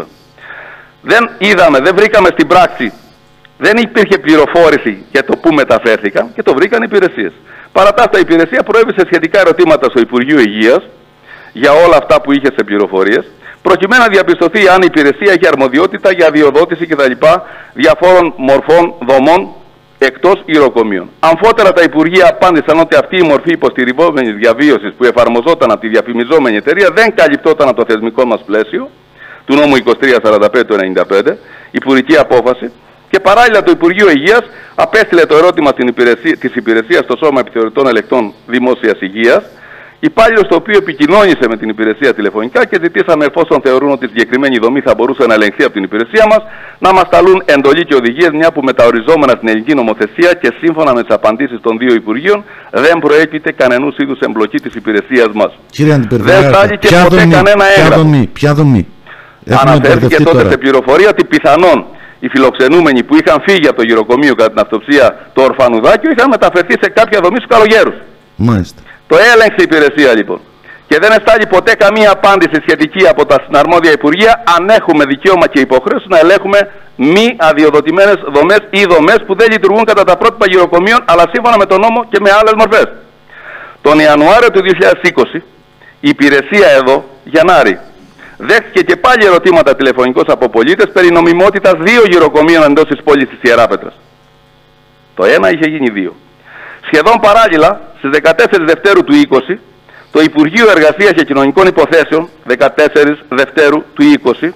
S1: Δεν είδαμε, δεν βρήκαμε στην πράξη, δεν υπήρχε πληροφόρηση για το πού μεταφέρθηκαν και το βρήκαν οι υπηρεσίες. Παρά τα αυτά, η υπηρεσία προέβησε σχετικά ερωτήματα στο Υπουργείο Υγείας για όλα αυτά που είχε σε πληροφορίες, προκειμένου να διαπιστωθεί αν η υπηρεσία έχει αρμοδιότητα για αδειοδότηση κτλ. Διαφόρων μορφών δομών εκτός γυροκομείων. Αμφότερα τα Υπουργεία απάντησαν ότι αυτή η μορφή υποστηριζόμενης διαβίωσης που εφαρμοζόταν από τη διαφημιζόμενη εταιρεία δεν καλυπτόταν από το θεσμικό μας πλαίσιο του νόμου είκοσι τρία σαράντα πέντε του ενενήντα πέντε, υπουργική απόφαση, και παράλληλα το Υπουργείο Υγείας απέστειλε το ερώτημα στην υπηρεσία, της υπηρεσίας στο Σώμα Επιθεωρητών Ελεκτών Δημόσιας Υγείας, υπάλληλος το οποίο επικοινώνησε με την υπηρεσία τηλεφωνικά και ζητήσαμε, εφόσον θεωρούν ότι η συγκεκριμένη δομή θα μπορούσε να ελεγχθεί από την υπηρεσία μας, να μας σταλούν εντολή και οδηγίες, μια που μεταοριζόμενα στην ελληνική νομοθεσία και σύμφωνα με τις απαντήσεις των δύο Υπουργείων δεν προέκειται κανενός είδους εμπλοκή της υπηρεσίας μας.
S2: Κύριε Αντιπερδάκη,
S1: δεν στάληκε ποτέ
S2: δομή,
S1: κανένα έγγραφο.
S2: Ποια δομή.
S1: Αναφέρθηκε τότε τώρα σε πληροφορία ότι πιθανόν οι φιλοξενούμενοι που είχαν φύγει από το γυροκομείο κατά την αυτοψία το Ορφανουδάκιο είχαν μεταφερθεί σε κάποια δομή στους Καλογέρους.
S2: Μάλιστα.
S1: Το έλεγξε η υπηρεσία λοιπόν. Και δεν εστάλει ποτέ καμία απάντηση σχετική από τα συναρμόδια Υπουργεία αν έχουμε δικαίωμα και υποχρέωση να ελέγχουμε μη αδειοδοτημένες δομές ή δομές που δεν λειτουργούν κατά τα πρότυπα γυροκομείων, αλλά σύμφωνα με τον νόμο και με άλλες μορφές. Τον Ιανουάριο του δύο χιλιάδες είκοσι η υπηρεσία εδώ, Γιαννάρη, δέχτηκε και πάλι ερωτήματα τηλεφωνικώς από πολίτες περί νομιμότητας δύο γυροκομείων εντός της πόλης της Ιεράπετρας. Το ένα είχε γίνει δύο. Σχεδόν παράλληλα, στις δεκατέσσερις Δευτέρου του είκοσι, το Υπουργείο Εργασίας και Κοινωνικών Υποθέσεων, δεκατέσσερις Δευτέρου του είκοσι,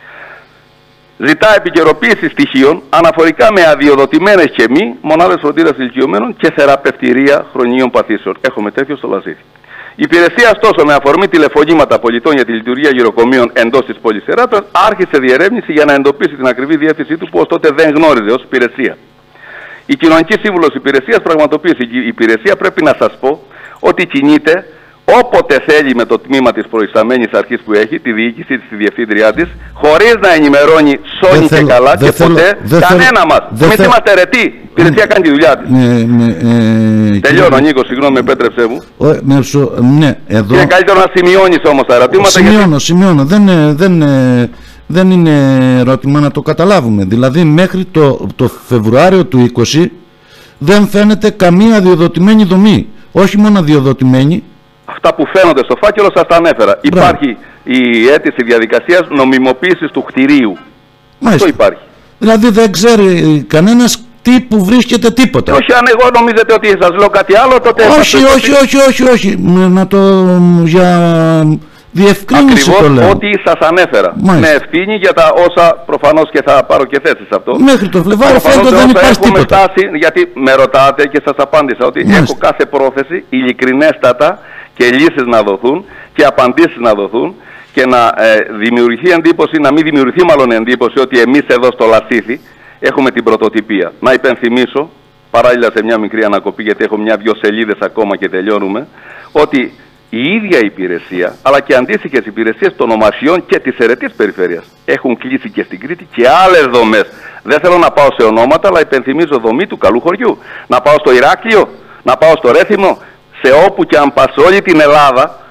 S1: ζητά επικαιροποίηση στοιχείων αναφορικά με αδειοδοτημένες και μη μονάδες φροντίδας ηλικιωμένων και θεραπευτηρία χρονίων παθήσεων. Έχουμε τέτοιο στο Λασίθι. Η υπηρεσία, ωστόσο, με αφορμή τηλεφωνήματα πολιτών για τη λειτουργία γυροκομείων εντός της πόλης Ιεράπετρας, άρχισε διερεύνηση για να εντοπίσει την ακριβή διεύθυνσή του που ως τότε δεν γνώριζε ως υπηρεσία. Η κοινωνική σύμβουλος υπηρεσίας πραγματοποίησε. Η υπηρεσία, πρέπει να σας πω, ότι κινείται όποτε θέλει με το τμήμα της προϊσταμένης αρχής που έχει, τη διοίκηση της, τη διευθύντριά της, χωρίς να ενημερώνει σώνει και καλά και θέλω, ποτέ κανένα μας. Εμείς είμαστε αιρετοί. Η υπηρεσία κάνει τη δουλειά της.
S2: Ναι, ναι, ε,
S1: Τελειώνω, Νίκο, συγγνώμη, με επέτρεψέ μου.
S2: Ο, με, σο, ναι, εδώ...
S1: Είναι καλύτερο να σημειώνεις όμως τα ερωτήματα.
S2: Σημειώνω,
S1: γιατί...
S2: σημειώνω. Δεν, δεν, δεν είναι ερώτημα να το καταλάβουμε. Δηλαδή μέχρι το, το Φεβρουάριο του είκοσι δεν φαίνεται καμία αδειοδοτημένη δομή. Όχι μόνο αδειοδοτημένη.
S1: Αυτά που φαίνονται στο φάκελο σας τα ανέφερα. Μπράβο. Υπάρχει η αίτηση διαδικασίας νομιμοποίησης του κτηρίου. Αυτό υπάρχει.
S2: Δηλαδή δεν ξέρει κανένας τι που βρίσκεται τίποτα.
S1: Και όχι, αν εγώ νομίζετε ότι σας λέω κάτι άλλο, τότε...
S2: Όχι, όχι, όχι, όχι, όχι. Να το... για διευκρίνηση το λέω.
S1: Ό,τι σας ανέφερα. Μάλιστα. Με ευθύνη για τα όσα προφανώς και θα πάρω και θέση σε αυτό.
S2: Μέχρι το Φλεβάριο φαίνεται δεν υπάρχει τίποτα.
S1: Φτάσει, γιατί με ρωτάτε και σας απάντησα ότι Μάλιστα. έχω κάθε πρόθεση ειλικρινέστατα και λύσεις να δοθούν και απαντήσεις να δοθούν και να ε, δημιουργηθεί εντύπωση, να μην δημιουργηθεί μάλλον εντύπωση ότι εμείς εδώ στο Λασίθι έχουμε την πρωτοτυπία. Να υπενθυμίσω, παράλληλα σε μια μικρή ανακοπή, γιατί έχω μια-δυο σελίδες ακόμα και τελειώνουμε, ότι η ίδια υπηρεσία, αλλά και αντίστοιχες υπηρεσίες των ομασιών και της αιρετής περιφέρειας έχουν κλείσει και στην Κρήτη και άλλες δομές. Δεν θέλω να πάω σε ονόματα, αλλά υπενθυμίζω δομή του Καλού Χωριού. Να πάω στο Ηράκλειο, να πάω στο Ρέθυμνο, σε όπου και αν πας όλη την Ελλάδα,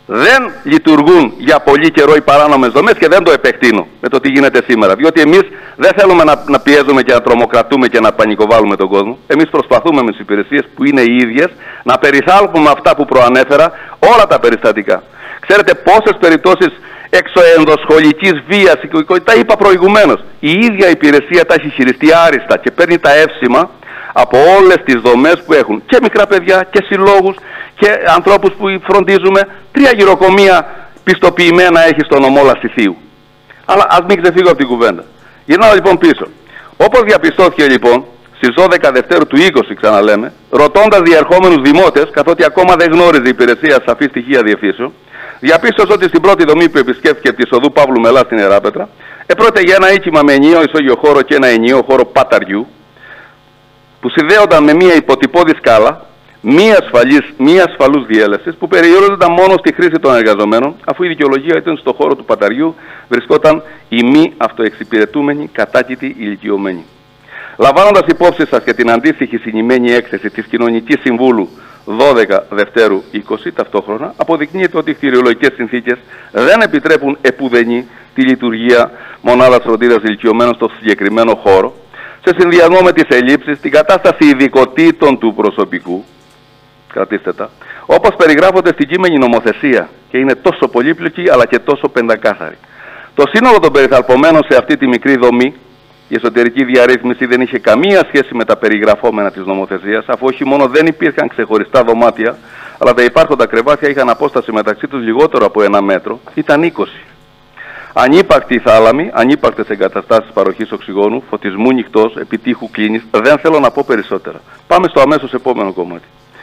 S1: δεν λειτουργούν για πολύ καιρό οι παράνομες δομές και δεν το επεκτείνω με το τι γίνεται σήμερα. Διότι εμείς δεν θέλουμε να, να πιέζουμε και να τρομοκρατούμε και να πανικοβάλουμε τον κόσμο. Εμείς προσπαθούμε με τις υπηρεσίες που είναι οι ίδιες να περιθάλπουμε αυτά που προανέφερα, όλα τα περιστατικά. Ξέρετε πόσες περιπτώσεις εξωενδοσχολικής βίας, τα είπα προηγουμένως. Η ίδια υπηρεσία τα έχει χειριστεί άριστα και παίρνει τα εύσημα από όλες τις δομές που έχουν και μικρά παιδιά και συλλόγους και ανθρώπους που φροντίζουμε. Τρία γυροκομεία πιστοποιημένα έχει στο νομό Λασιθίου. Αλλά ας μην ξεφύγω από την κουβέντα. Γυρνάω λοιπόν πίσω. Όπως διαπιστώθηκε λοιπόν στις δώδεκα Δευτέρου του είκοσι, ξαναλέμε, ρωτώντας διερχόμενους δημότες, καθότι ακόμα δεν γνώριζε η υπηρεσία σαφή στοιχεία διευθύνσεων, διαπίστωσε ότι στην πρώτη δομή που επισκέφθηκε της οδού Παύλου Μελά στην Ιεράπετρα, επρόκειται για ένα οίκημα με ενιαίο ισόγειο χώρο και ένα ενιαίο χώρο παταριού, που συνδέονταν με μία υποτυπώδη σκάλα, μία, ασφαλής, μία ασφαλούς διέλευσης, που περιορίζονταν μόνο στη χρήση των εργαζομένων, αφού η δικαιολογία ήταν στο χώρο του παταριού βρισκόταν η μη αυτοεξυπηρετούμενη κατάκητη ηλικιωμένη. Λαμβάνοντας υπόψη σας και την αντίστοιχη συνημμένη έκθεση της Κοινωνικής Συμβούλου δώδεκα Δευτέρου είκοσι, ταυτόχρονα αποδεικνύεται ότι οι κτηριολογικές συνθήκες δεν επιτρέπουν επουδενή τη λειτουργία μονάδας φροντίδας ηλικιωμένων στο συγκεκριμένο χώρο, σε συνδυασμό με τις ελλείψεις, την κατάσταση ειδικοτήτων του προσωπικού, κρατήστε τα, όπως περιγράφονται στην κείμενη νομοθεσία και είναι τόσο πολύπλοκη αλλά και τόσο πεντακάθαρη. Το σύνολο των περιθαλπωμένων σε αυτή τη μικρή δομή, η εσωτερική διαρρύθμιση δεν είχε καμία σχέση με τα περιγραφόμενα της νομοθεσίας, αφού όχι μόνο δεν υπήρχαν ξεχωριστά δωμάτια, αλλά τα υπάρχοντα κρεβάτια είχαν απόσταση μεταξύ τους λιγότερο από ένα μέτρο, ήταν είκοσι. Ανύπαρκτη θάλαμη, ανύπαρκτες εγκαταστάσεις παροχής οξυγόνου, φωτισμού νυχτός, επιτύχου κλίνης, δεν θέλω να πω περισσότερα. Πάμε στο αμέσως επόμενο κομμάτι.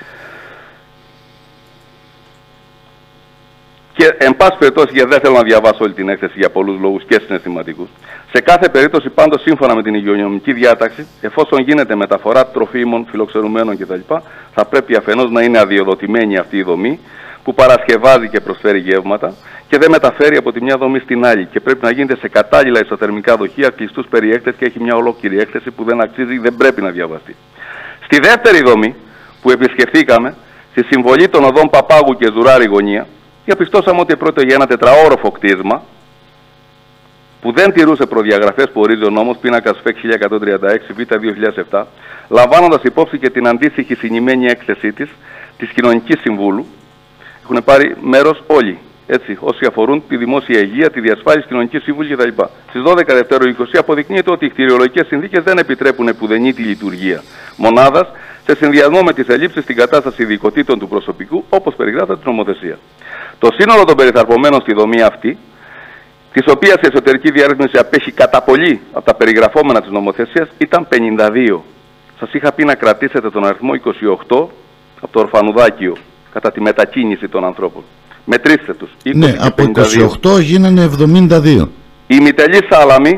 S1: Και εν πάση περιπτώσει, γιατί δεν θέλω να διαβάσω όλη την έκθεση για πολλούς λόγους και συναισθηματικούς. Σε κάθε περίπτωση, πάντως σύμφωνα με την υγειονομική διάταξη, εφόσον γίνεται μεταφορά τροφίμων, φιλοξενουμένων κτλ., θα πρέπει αφενός να είναι αδειοδοτημένη αυτή η δομή που παρασκευάζει και προσφέρει γεύματα και δεν μεταφέρει από τη μια δομή στην άλλη. Και πρέπει να γίνεται σε κατάλληλα ισοθερμικά δοχεία, κλειστούς περιέκτες και έχει μια ολόκληρη έκθεση που δεν αξίζει, δεν πρέπει να διαβαστεί. Στη δεύτερη δομή που επισκεφθήκαμε, στη συμβολή των οδών Παπάγου και Ζουράρη γωνία, διαπιστώσαμε ότι πρόκειται για ένα τετραόροφο κτίσμα που δεν τηρούσε προδιαγραφές που ορίζει ο νόμος πίνακας ΦΕΚ χίλια εκατόν τριάντα έξι Β δύο χιλιάδες επτά, λαμβάνοντας υπόψη και την αντίστοιχη συνημμένη έκθεσή της, της Κοινωνικής Συμβούλου. Έχουν πάρει μέρος όλοι, έτσι, όσοι αφορούν τη δημόσια υγεία, τη διασφάλιση, κοινωνική σύμβουλη κτλ. Στις δώδεκα Δευτέρου είκοσι αποδεικνύεται ότι οι κτηριολογικές συνθήκες δεν επιτρέπουν επουδενή τη λειτουργία μονάδας σε συνδυασμό με τις ελλείψεις στην κατάσταση ειδικοτήτων του προσωπικού, όπως περιγράφεται στην νομοθεσία. Το σύνολο των περιθαρπωμένων στη δομή αυτή, της οποίας η εσωτερική διαρρύθμιση απέχει κατά πολύ από τα περιγραφόμενα της νομοθεσίας, ήταν πενήντα δύο. Σας είχα πει να κρατήσετε τον αριθμό είκοσι οκτώ από το ορφανουδάκιο κατά τη μετακίνηση των ανθρώπων. Μετρήστε τους.
S2: Ναι, από είκοσι οκτώ γίνανε εβδομήντα δύο.
S1: Η μητελή θάλαμη,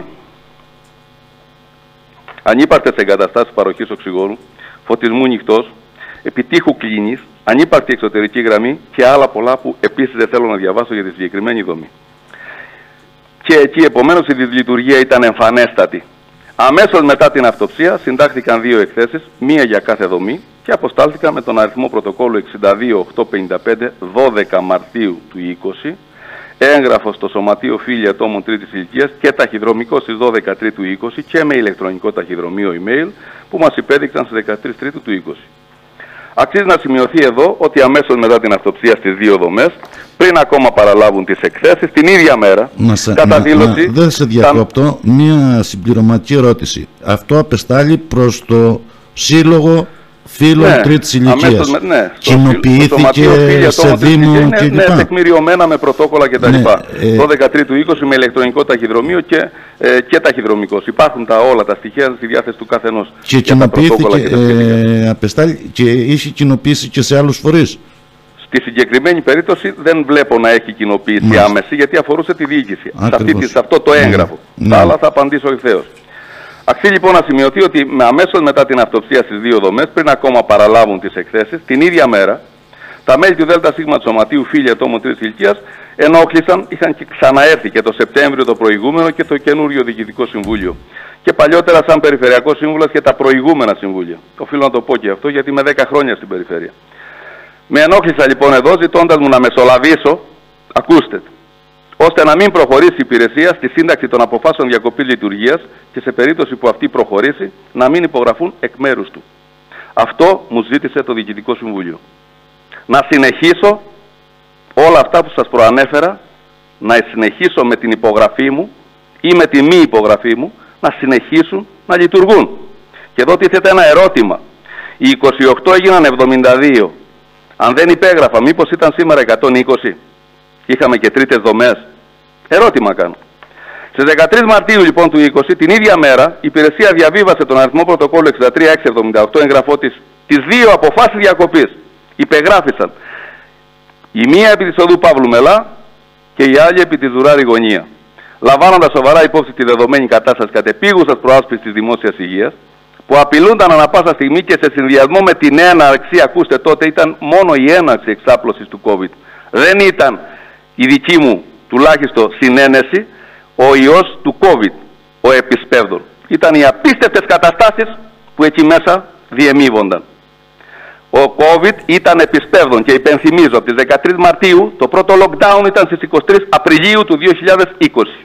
S1: ανύπαρκτες εγκαταστάσεις παροχής οξυγόνου, φωτισμού νυχτός, επιτύχου κλίνης, ανύπαρκτη εξωτερική γραμμή και άλλα πολλά που επίσης δεν θέλω να διαβάσω για τη συγκεκριμένη δομή. Και εκεί επομένως η δυσλειτουργία ήταν εμφανέστατη. Αμέσως μετά την αυτοψία συντάχθηκαν δύο εκθέσεις, μία για κάθε δομή και αποστάλθηκαν με τον αριθμό πρωτοκόλλου εξήντα δύο οκτακόσια πενήντα πέντε δώδεκα Μαρτίου του είκοσι, έγγραφο στο Σωματείο Φίλοι Ατόμων Τρίτης Ηλικίας και ταχυδρομικό στις δώδεκα Τρίτου είκοσι και με ηλεκτρονικό ταχυδρομείο email που μας υπέδειξαν στις δεκατρείς Τρίτου του είκοσι. Αξίζει να σημειωθεί εδώ ότι αμέσως μετά την αυτοψία στις δύο δομές, πριν ακόμα παραλάβουν τις εκθέσεις, την ίδια μέρα,
S2: σε,
S1: κατά δήλωση...
S2: Δεν σε διακόπτω, τα... μία συμπληρωματική ερώτηση. Αυτό απεστάλλει προς το Σύλλογο Φίλων ναι, Τρίτης Ηλικίας. Ναι, κοινοποιήθηκε σε Δήμο
S1: και ναι, ναι, τεκμηριωμένα με πρωτόκολλα κτλ. Ναι, ε... δώδεκα Τρίτου είκοσι με ηλεκτρονικό ταχυδρομείο και, ε, και ταχυδρομικός. Υπάρχουν τα όλα τα στοιχεία στη διάθεση του καθενός.
S2: Και κοινοποιήθηκε, ε, απεστάλλει και είχε κοινοποιήσει και σε άλλους φορείς.
S1: Στη συγκεκριμένη περίπτωση δεν βλέπω να έχει κοινοποίηση Μάλιστα. άμεση, γιατί αφορούσε τη διοίκηση. Σε, αυτή, σε αυτό το έγγραφο. Ναι. Τα άλλα θα απαντήσω ευθέως. Αξίζει λοιπόν να σημειωθεί ότι με αμέσως μετά την αυτοψία στις δύο δομές, πριν ακόμα παραλάβουν τις εκθέσεις, την ίδια μέρα, τα μέλη του ΔΣ Σωματείου Φίλοι Ατόμων Τρίτης Ηλικίας ενόχλησαν, είχαν και ξαναέρθει και το Σεπτέμβριο το προηγούμενο και το καινούριο Διοικητικό Συμβούλιο. Και παλιότερα σαν Περιφερειακό Σύμβουλος και τα προηγούμενα συμβούλια. Οφείλω να το πω και αυτό, γιατί είμαι δέκα χρόνια στην περιφέρεια. Με ενόχλησα λοιπόν εδώ, ζητώντας μου να μεσολαβήσω ακούστε, ώστε να μην προχωρήσει η υπηρεσία στη σύνταξη των αποφάσεων διακοπής λειτουργίας και σε περίπτωση που αυτή προχωρήσει να μην υπογραφούν εκ μέρους του. Αυτό μου ζήτησε το Διοικητικό Συμβούλιο. Να συνεχίσω όλα αυτά που σας προανέφερα, να συνεχίσω με την υπογραφή μου ή με τη μη υπογραφή μου, να συνεχίσουν να λειτουργούν. Και εδώ τίθεται ένα ερώτημα. Οι είκοσι οκτώ έγιναν εβδομήντα δύο. Αν δεν υπέγραφα, μήπως ήταν σήμερα εκατόν είκοσι? Είχαμε και τρίτες δομές. Ερώτημα κάνω. Στις δεκατρείς Μαρτίου λοιπόν του είκοσι, την ίδια μέρα, η υπηρεσία διαβίβασε τον αριθμό πρωτοκόλλου εξήντα τρία χιλιάδες εξακόσια εβδομήντα οκτώ εγγραφό της, τις δύο αποφάσεις διακοπής. Υπεγράφησαν. Η μία επί της οδού Παύλου Μελά και η άλλη επί της Δουράρη Γωνία. Λαμβάνοντας σοβαρά υπόψη τη δεδομένη κατάσταση κατεπίγουσας προάσπισης της δημόσιας υγείας, που απειλούνταν ανα πάσα στιγμή και σε συνδυασμό με την έναρξη, ακούστε τότε ήταν μόνο η έναρξη εξάπλωσης του COVID. Δεν ήταν η δική μου τουλάχιστον συνένεση ο ιός του COVID, ο επισπεύδων. Ήταν οι απίστευτες καταστάσεις που εκεί μέσα διεμείβονταν. Ο COVID ήταν επισπεύδων και υπενθυμίζω από τις δεκατρείς Μαρτίου το πρώτο lockdown ήταν στις είκοσι τρεις Απριλίου του δύο χιλιάδες είκοσι.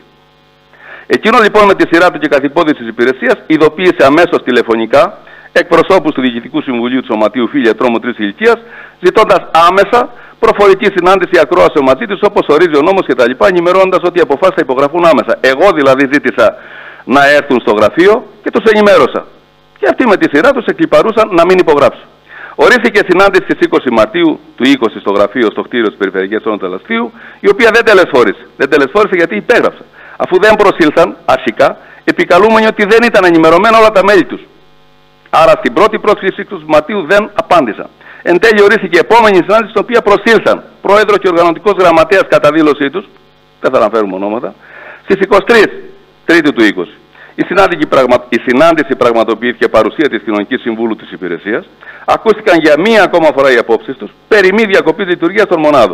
S1: Εκείνο λοιπόν με τη σειρά του και καθυπόδηση της υπηρεσίας ειδοποίησε αμέσως τηλεφωνικά εκπροσώπους του Διοικητικού Συμβουλίου του Σωματείου Φίλια Τρόμου τρεις ηλικίας, ζητώντας άμεσα προφορική συνάντηση ακρόαση μαζί τους όπως ορίζει ο νόμος κτλ. Ενημερώνοντας ότι οι αποφάσεις θα υπογραφούν άμεσα. Εγώ δηλαδή ζήτησα να έρθουν στο γραφείο και τους ενημέρωσα. Και αυτοί με τη σειρά τους εκλιπαρούσαν να μην υπογράψουν. Ορίστηκε συνάντηση στις είκοσι Μαρτίου του είκοσι στο γραφείο στο κτίριο της Περιφερειακής Όνοτας Λαστίου, η οποία δεν τελεσφόρησε. Δεν τελεσφόρησε γιατί υπέγραψα. Αφού δεν προσήλθαν αρχικά, επικαλούμενοι ότι δεν ήταν ενημερωμένα όλα τα μέλη τους. Άρα στην πρώτη πρόσκληση του Μαρτίου δεν απάντησαν. Εν τέλει ορίστηκε η επόμενη συνάντηση, στην οποία προσήλθαν πρόεδρο και οργανωτικός γραμματέας κατά δήλωσή τους, δεν θα αναφέρουμε ονόματα, στις είκοσι τρεις Τρίτου του είκοσι. Η συνάντηση, πραγμα... η συνάντηση πραγματοποιήθηκε παρουσία της Κοινωνικής Συμβούλου της Υπηρεσίας. Ακούστηκαν για μία ακόμα φορά οι απόψεις τους περί μη διακοπής λειτουργίας των μονάδων.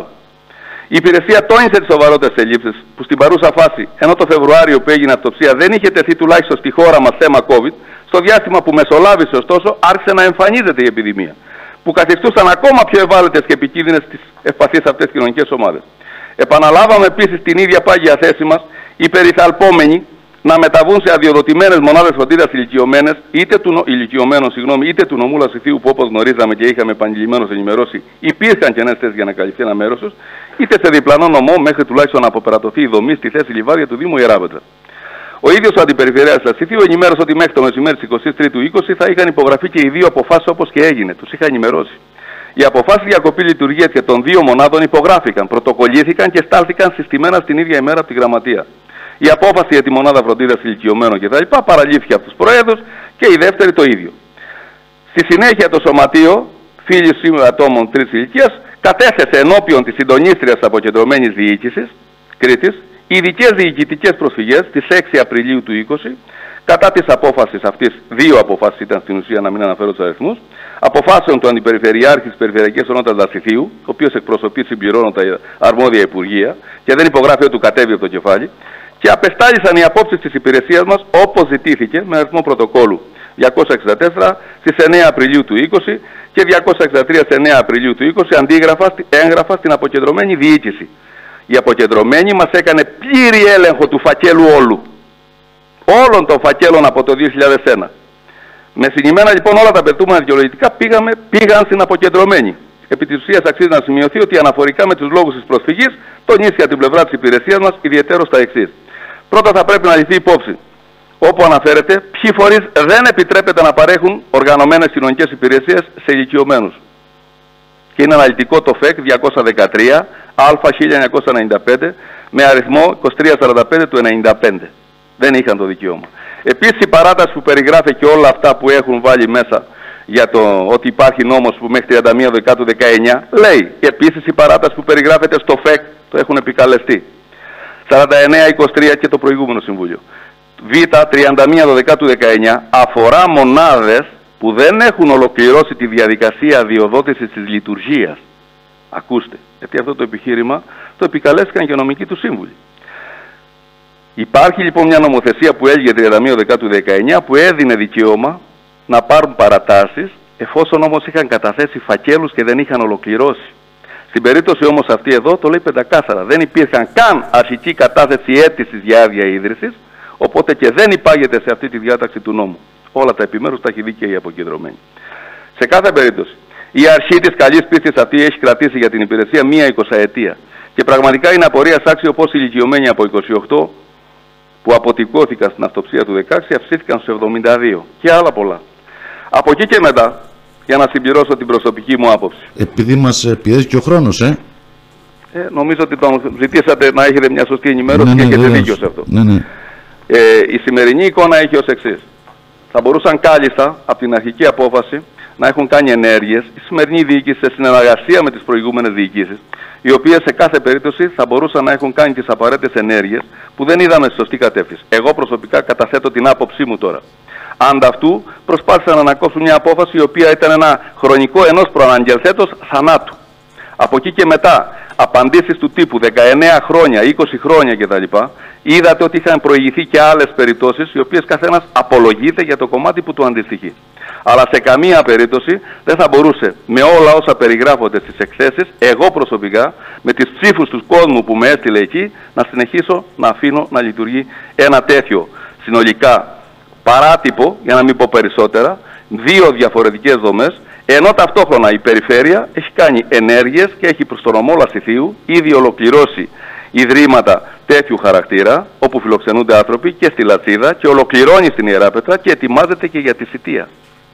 S1: Η υπηρεσία τόνισε τις σοβαρότερες ελλείψεις που στην παρούσα φάση, ενώ το Φεβρουάριο που έγινε αυτοψία δεν είχε τεθεί τουλάχιστον στη χώρα μας θέμα COVID, στο διάστημα που μεσολάβησε ωστόσο άρχισε να εμφανίζεται η επιδημία, που καθιστούσαν ακόμα πιο ευάλωτες και επικίνδυνες τις ευπαθείς αυτές κοινωνικές ομάδες. Επαναλάβαμε επίσης την ίδια πάγια θέση μας, οι περιθαλπόμενοι να μεταβούν σε αδειοδοτημένες μονάδες φροντίδας ηλικιωμένες, είτε του, ηλικιωμένων, συγγνώμη, είτε του νομού Λασιθίου που όπως γνωρίζαμε και είχαμε επανειλημμένως ενημερώσει, υπήρχαν κενές θέσεις για να καλυφθεί ένα μέρος τους, είτε σε διπλανό νομό μέχρι τουλάχιστον να αποπερατωθεί η δομή στη θέση Λιβάρια του Δήμου Ιεράπετρας. Ο ίδιος ο Αντιπεριφερειάρχης Λασιθίου ενημέρωσε ότι μέχρι το μεσημέρι της εικοστής τρίτου είκοσι θα είχαν υπογραφεί και οι δύο αποφάσεις όπως και έγινε. Τους είχα ενημερώσει. Οι αποφάσεις διακοπή λειτουργίας και των δύο μονάδων υπογράφηκαν, πρωτοκολλήθηκαν και στάλθηκαν συστημένα στην ίδια ημέρα από τη Γραμματεία. Η απόφαση για τη μονάδα φροντίδας ηλικιωμένων κτλ. Παραλήφθηκε από τους προέδρους και η δεύτερη το ίδιο. Στη συνέχεια το Σωματείο Φίλοι Ατόμων τρίτης ηλικίας κατέθεσε ενώπιον της συντονίστριας αποκεντρωμένης διοίκησης Κρήτης ειδικές διοικητικές προσφυγές στις έξι Απριλίου του είκοσι κατά της απόφασης αυτής. Δύο αποφάσεις ήταν στην ουσία, να μην αναφέρω τους αριθμούς. Αποφάσεων του Αντιπεριφερειάρχη της Περιφερειακής Ονότητας Λασιθίου, ο οποίος εκπροσωπεί συμπληρώνω τα αρμόδια υπουργεία και δεν υπογράφει ότι του κατέβει από το κεφάλι. Και απεστάλησαν οι απόψεις της υπηρεσίας μας όπως ζητήθηκε με αριθμό πρωτοκόλλου διακόσια εξήντα τέσσερα στις εννέα Απριλίου του είκοσι και διακόσια εξήντα τρία στις εννέα Απριλίου του είκοσι αντίγραφα, έγγραφα στην αποκεντρωμένη διοίκηση. Η αποκεντρωμένη μας έκανε πλήρη έλεγχο του φακέλου όλου. Όλων των φακέλων από το δύο χιλιάδες ένα. Με συγκεκριμένα λοιπόν όλα τα απαιτούμενα δικαιολογητικά πήγαμε, πήγαν στην αποκεντρωμένη. Επί της ουσίας αξίζει να σημειωθεί ότι αναφορικά με τους λόγους της προσφυγής τονίστηκε από την πλευρά της υπηρεσίας μας ιδιαιτέρως τα εξής. Πρώτα θα πρέπει να ληφθεί υπόψη, όπου αναφέρεται, ποιοι φορείς δεν επιτρέπεται να παρέχουν οργανωμένες κοινωνικές υπηρεσίες σε ηλικιωμένους. Και είναι αναλυτικό το ΦΕΚ διακόσια δεκατρία Α χίλια εννιακόσια ενενήντα πέντε με αριθμό είκοσι τρία σαράντα πέντε του ενενήντα πέντε. Δεν είχαν το δικαίωμα. Επίσης η παράταση που περιγράφει και όλα αυτά που έχουν βάλει μέσα για το ότι υπάρχει νόμος που μέχρι τριάντα μία Δεκάτου δεκαεννιά λέει, και επίσης η παράταση που περιγράφεται στο ΦΕΚ το έχουν επικαλεστεί. σαράντα εννέα είκοσι τρία και το προηγούμενο Συμβούλιο. Β τριάντα μία Δεκάτου δεκαεννιά αφορά μονάδες που δεν έχουν ολοκληρώσει τη διαδικασία αδειοδότησης της λειτουργίας. Ακούστε, γιατί αυτό το επιχείρημα το επικαλέστηκαν και νομικοί του σύμβουλοι. Υπάρχει λοιπόν μια νομοθεσία που έλεγε τριάντα μία Δεκάτου δεκαεννιά που έδινε δικαίωμα να πάρουν παρατάσεις, εφόσον όμως είχαν καταθέσει φακέλους και δεν είχαν ολοκληρώσει. Στην περίπτωση όμως αυτή εδώ το λέει πεντακάθαρα. Δεν υπήρχαν καν αρχική κατάθεση αίτησης για άδεια ίδρυσης, οπότε και δεν υπάγεται σε αυτή τη διάταξη του νόμου. Όλα τα επιμέρους τα έχει δει και η αποκεντρωμένη. Σε κάθε περίπτωση, η αρχή της καλής πίστης αυτή έχει κρατήσει για την υπηρεσία μία εικοσαετία. Και πραγματικά είναι απορίας άξιο πως οι ηλικιωμένοι από είκοσι οκτώ που αποτυπώθηκαν στην αυτοψία του δεκαέξι αυξήθηκαν στους εβδομήντα δύο και άλλα πολλά. Από εκεί και μετά, για να συμπληρώσω την προσωπική μου άποψη.
S2: Επειδή μας πιέζει και ο χρόνος, ε.
S1: ε νομίζω ότι τον ζητήσατε να έχετε μια σωστή ενημέρωση, ναι, ναι, και έχετε δίκιο σε αυτό.
S2: Ναι, ναι.
S1: Ε, η σημερινή εικόνα έχει ως εξής. Θα μπορούσαν κάλλιστα από την αρχική απόφαση να έχουν κάνει ενέργειες η σημερινή διοίκηση σε συνεργασία με τις προηγούμενες διοικήσεις, οι οποίες σε κάθε περίπτωση θα μπορούσαν να έχουν κάνει τις απαραίτητες ενέργειες που δεν είδαμε στη σωστή κατεύθυνση. Εγώ προσωπικά καταθέτω την άποψή μου τώρα. Ανταυτού προσπάθησαν να ανακόψουν μια απόφαση η οποία ήταν ένα χρονικό ενός προαναγγελθέτος θανάτου. Από εκεί και μετά, απαντήσεις του τύπου δεκαεννέα χρόνια, είκοσι χρόνια κτλ. Είδατε ότι είχαν προηγηθεί και άλλες περιπτώσεις, οι οποίες καθένας απολογείται για το κομμάτι που του αντιστοιχεί. Αλλά σε καμία περίπτωση δεν θα μπορούσε με όλα όσα περιγράφονται στις εκθέσεις, εγώ προσωπικά, με τις ψήφους του κόσμου που με έστειλε εκεί, να συνεχίσω να αφήνω να λειτουργεί ένα τέτοιο συνολικά παράτυπο, για να μην πω περισσότερα, δύο διαφορετικές δομές, ενώ ταυτόχρονα η περιφέρεια έχει κάνει ενέργειες και έχει προς τον νομό Λασιθίου ήδη ολοκληρώσει ιδρύματα τέτοιου χαρακτήρα, όπου φιλοξενούνται άνθρωποι και στη Λατσίδα και ολοκληρώνει στην Ιεράπετρα και ετοιμάζεται και για τη Σιτία.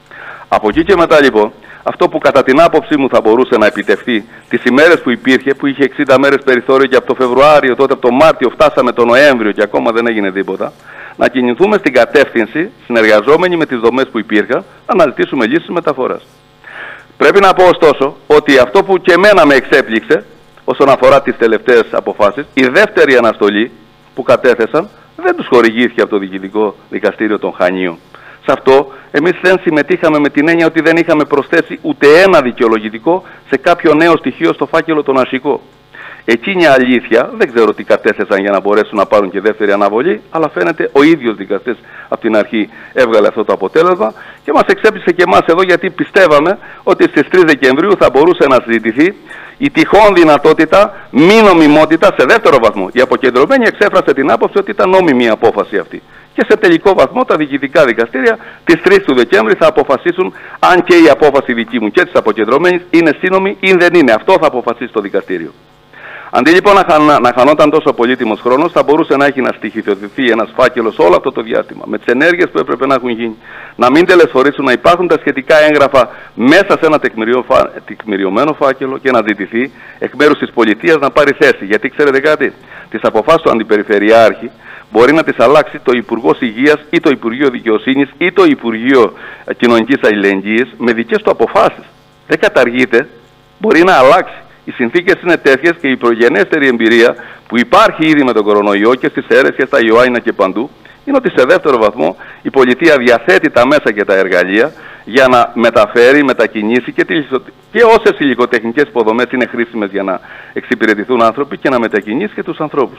S1: Από εκεί και μετά λοιπόν, αυτό που κατά την άποψή μου θα μπορούσε να επιτευχθεί τις ημέρες που υπήρχε, που είχε εξήντα μέρες περιθώριο και από το Φεβρουάριο, τότε από το Μάρτιο φτάσαμε το Νοέμβριο και ακόμα δεν έγινε τίποτα, να κινηθούμε στην κατεύθυνση, συνεργαζόμενοι με τις δομές που υπήρχαν, να αναζητήσουμε λύσεις μεταφοράς. Πρέπει να πω ωστόσο ότι αυτό που και εμένα με εξέπληξε όσον αφορά τις τελευταίες αποφάσεις, η δεύτερη αναστολή που κατέθεσαν δεν τους χορηγήθηκε από το Διοικητικό Δικαστήριο των Χανίων. Σε αυτό εμείς δεν συμμετείχαμε με την έννοια ότι δεν είχαμε προσθέσει ούτε ένα δικαιολογητικό σε κάποιο νέο στοιχείο στο φάκελο τον αρχικό. Εκείνη η αλήθεια, δεν ξέρω τι κατέθεσαν για να μπορέσουν να πάρουν και δεύτερη αναβολή, αλλά φαίνεται ο ίδιος δικαστής από την αρχή έβγαλε αυτό το αποτέλεσμα και μας εξέπληξε και εμάς εδώ, γιατί πιστεύαμε ότι στις τρεις Δεκεμβρίου θα μπορούσε να συζητηθεί η τυχόν δυνατότητα μη νομιμότητα σε δεύτερο βαθμό. Η αποκεντρωμένη εξέφρασε την άποψη ότι ήταν νόμιμη η απόφαση αυτή. Και σε τελικό βαθμό τα διοικητικά δικαστήρια τις τρεις του Δεκέμβρη θα αποφασίσουν αν και η απόφαση δική μου και της αποκεντρωμένης είναι σύνομη ή δεν είναι. Αυτό θα αποφασίσει το δικαστήριο. Αντί λοιπόν να, χανα, να χανόταν τόσο πολύτιμος χρόνος, θα μπορούσε να έχει να στοιχειοθετηθεί ένας φάκελος όλο αυτό το διάστημα, με τις ενέργειες που έπρεπε να έχουν γίνει, να μην τελεσφορήσουν, να υπάρχουν τα σχετικά έγγραφα μέσα σε ένα τεκμηριωμένο φάκελο και να ζητηθεί εκ μέρους της πολιτείας να πάρει θέση. Γιατί ξέρετε κάτι, τις αποφάσεις του Αντιπεριφερειάρχη μπορεί να τις αλλάξει το Υπουργός Υγείας ή το Υπουργείο Δικαιοσύνης ή το Υπουργείο Κοινωνικής Αλληλεγγύης με δικές του αποφάσεις. Δεν καταργείται, μπορεί να αλλάξει. Οι συνθήκες είναι τέτοιες και η προγενέστερη εμπειρία που υπάρχει ήδη με τον κορονοϊό και στις αίρες και στα Ιωάννα και παντού είναι ότι σε δεύτερο βαθμό η πολιτεία διαθέτει τα μέσα και τα εργαλεία για να μεταφέρει, μετακινήσει και, και όσες υλικοτεχνικές υποδομές είναι χρήσιμες για να εξυπηρετηθούν άνθρωποι και να μετακινήσει και τους ανθρώπους.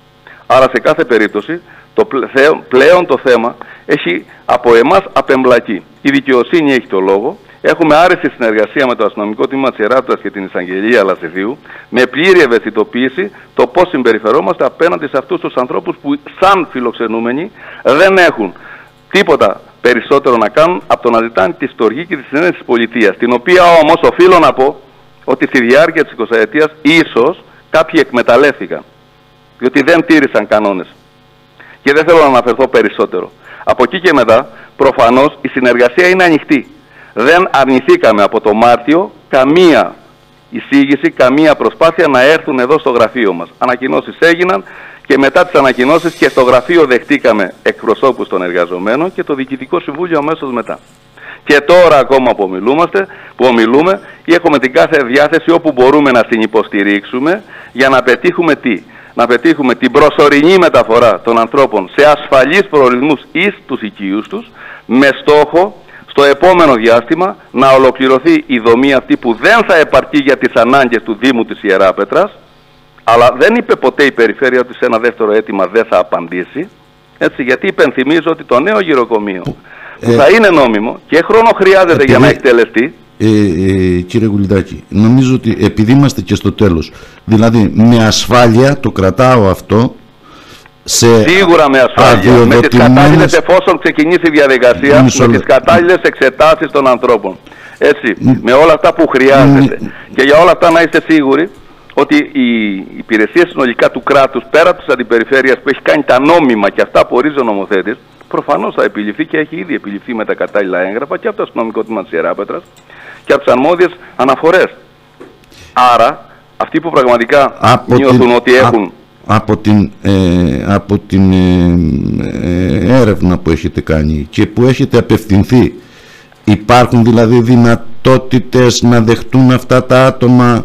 S1: Άρα σε κάθε περίπτωση το πλέον το θέμα έχει από εμάς απεμπλακεί. Η δικαιοσύνη έχει το λόγο. Έχουμε άρρηστη συνεργασία με το αστυνομικό τμήμα της Ιεράπετρας και την εισαγγελία Λασιθίου, με πλήρη ευαισθητοποίηση το πώς συμπεριφερόμαστε απέναντι σε αυτούς τους ανθρώπους που σαν φιλοξενούμενοι δεν έχουν τίποτα περισσότερο να κάνουν από το να ζητάνε τη στοργή και τη συνένεση της πολιτείας, την οποία όμως οφείλω να πω ότι στη διάρκεια της εικοσαετίας ίσως κάποιοι εκμεταλλεύτηκαν, διότι δεν τήρησαν κανόνες. Και δεν θέλω να αναφερθώ περισσότερο. Από εκεί και μετά, προφανώς η συνεργασία είναι ανοιχτή. Δεν αρνηθήκαμε από το Μάρτιο καμία εισήγηση, καμία προσπάθεια να έρθουν εδώ στο γραφείο μας. Ανακοινώσεις έγιναν και μετά τις ανακοινώσεις και στο γραφείο δεχτήκαμε εκπροσώπους των εργαζομένων και το Διοικητικό Συμβούλιο αμέσως μετά. Και τώρα ακόμα που ομιλούμαστε, που ομιλούμε, έχουμε την κάθε διάθεση όπου μπορούμε να την υποστηρίξουμε για να πετύχουμε τι. Να πετύχουμε την προσωρινή μεταφορά των ανθρώπων σε ασφαλείς προορισμούς εις τους οικείους τους, με στόχο στο επόμενο διάστημα να ολοκληρωθεί η δομή αυτή που δεν θα επαρκεί για τις ανάγκες του Δήμου της Ιεράπετρας, αλλά δεν είπε ποτέ η Περιφέρεια ότι σε ένα δεύτερο αίτημα δεν θα απαντήσει, έτσι, γιατί υπενθυμίζω ότι το νέο γυροκομείο που ε, θα είναι νόμιμο και χρόνο χρειάζεται επειδή, για να εκτελεστεί.
S2: ε, ε, κύριε Γουλιδάκη, νομίζω ότι επειδή είμαστε και στο τέλος, δηλαδή με ασφάλεια το κρατάω αυτό, σε
S1: σίγουρα με ασφάλεια, με τις κατάλληλες, εφόσον ξεκινήσει η διαδικασία, με τις κατάλληλες εξετάσεις των ανθρώπων. Έτσι, mm. με όλα αυτά που χρειάζεται. Mm. Και για όλα αυτά να είστε σίγουροι ότι οι υπηρεσίες συνολικά του κράτους, πέρα από τις αντιπεριφέρειες που έχει κάνει τα νόμιμα και αυτά που ορίζει ο νομοθέτης, προφανώς θα επιληφθεί και έχει ήδη επιληφθεί με τα κατάλληλα έγγραφα και από το αστυνομικό τμήμα της Ιεράπετρας και από τις αρμόδιες αναφορές. Άρα, αυτοί που πραγματικά από νιώθουν την, ότι έχουν...
S2: Α, από την, ε, από την ε, ε, έρευνα που έχετε κάνει και που έχετε απευθυνθεί, υπάρχουν δηλαδή δυνατότητες να δεχτούν αυτά τα άτομα?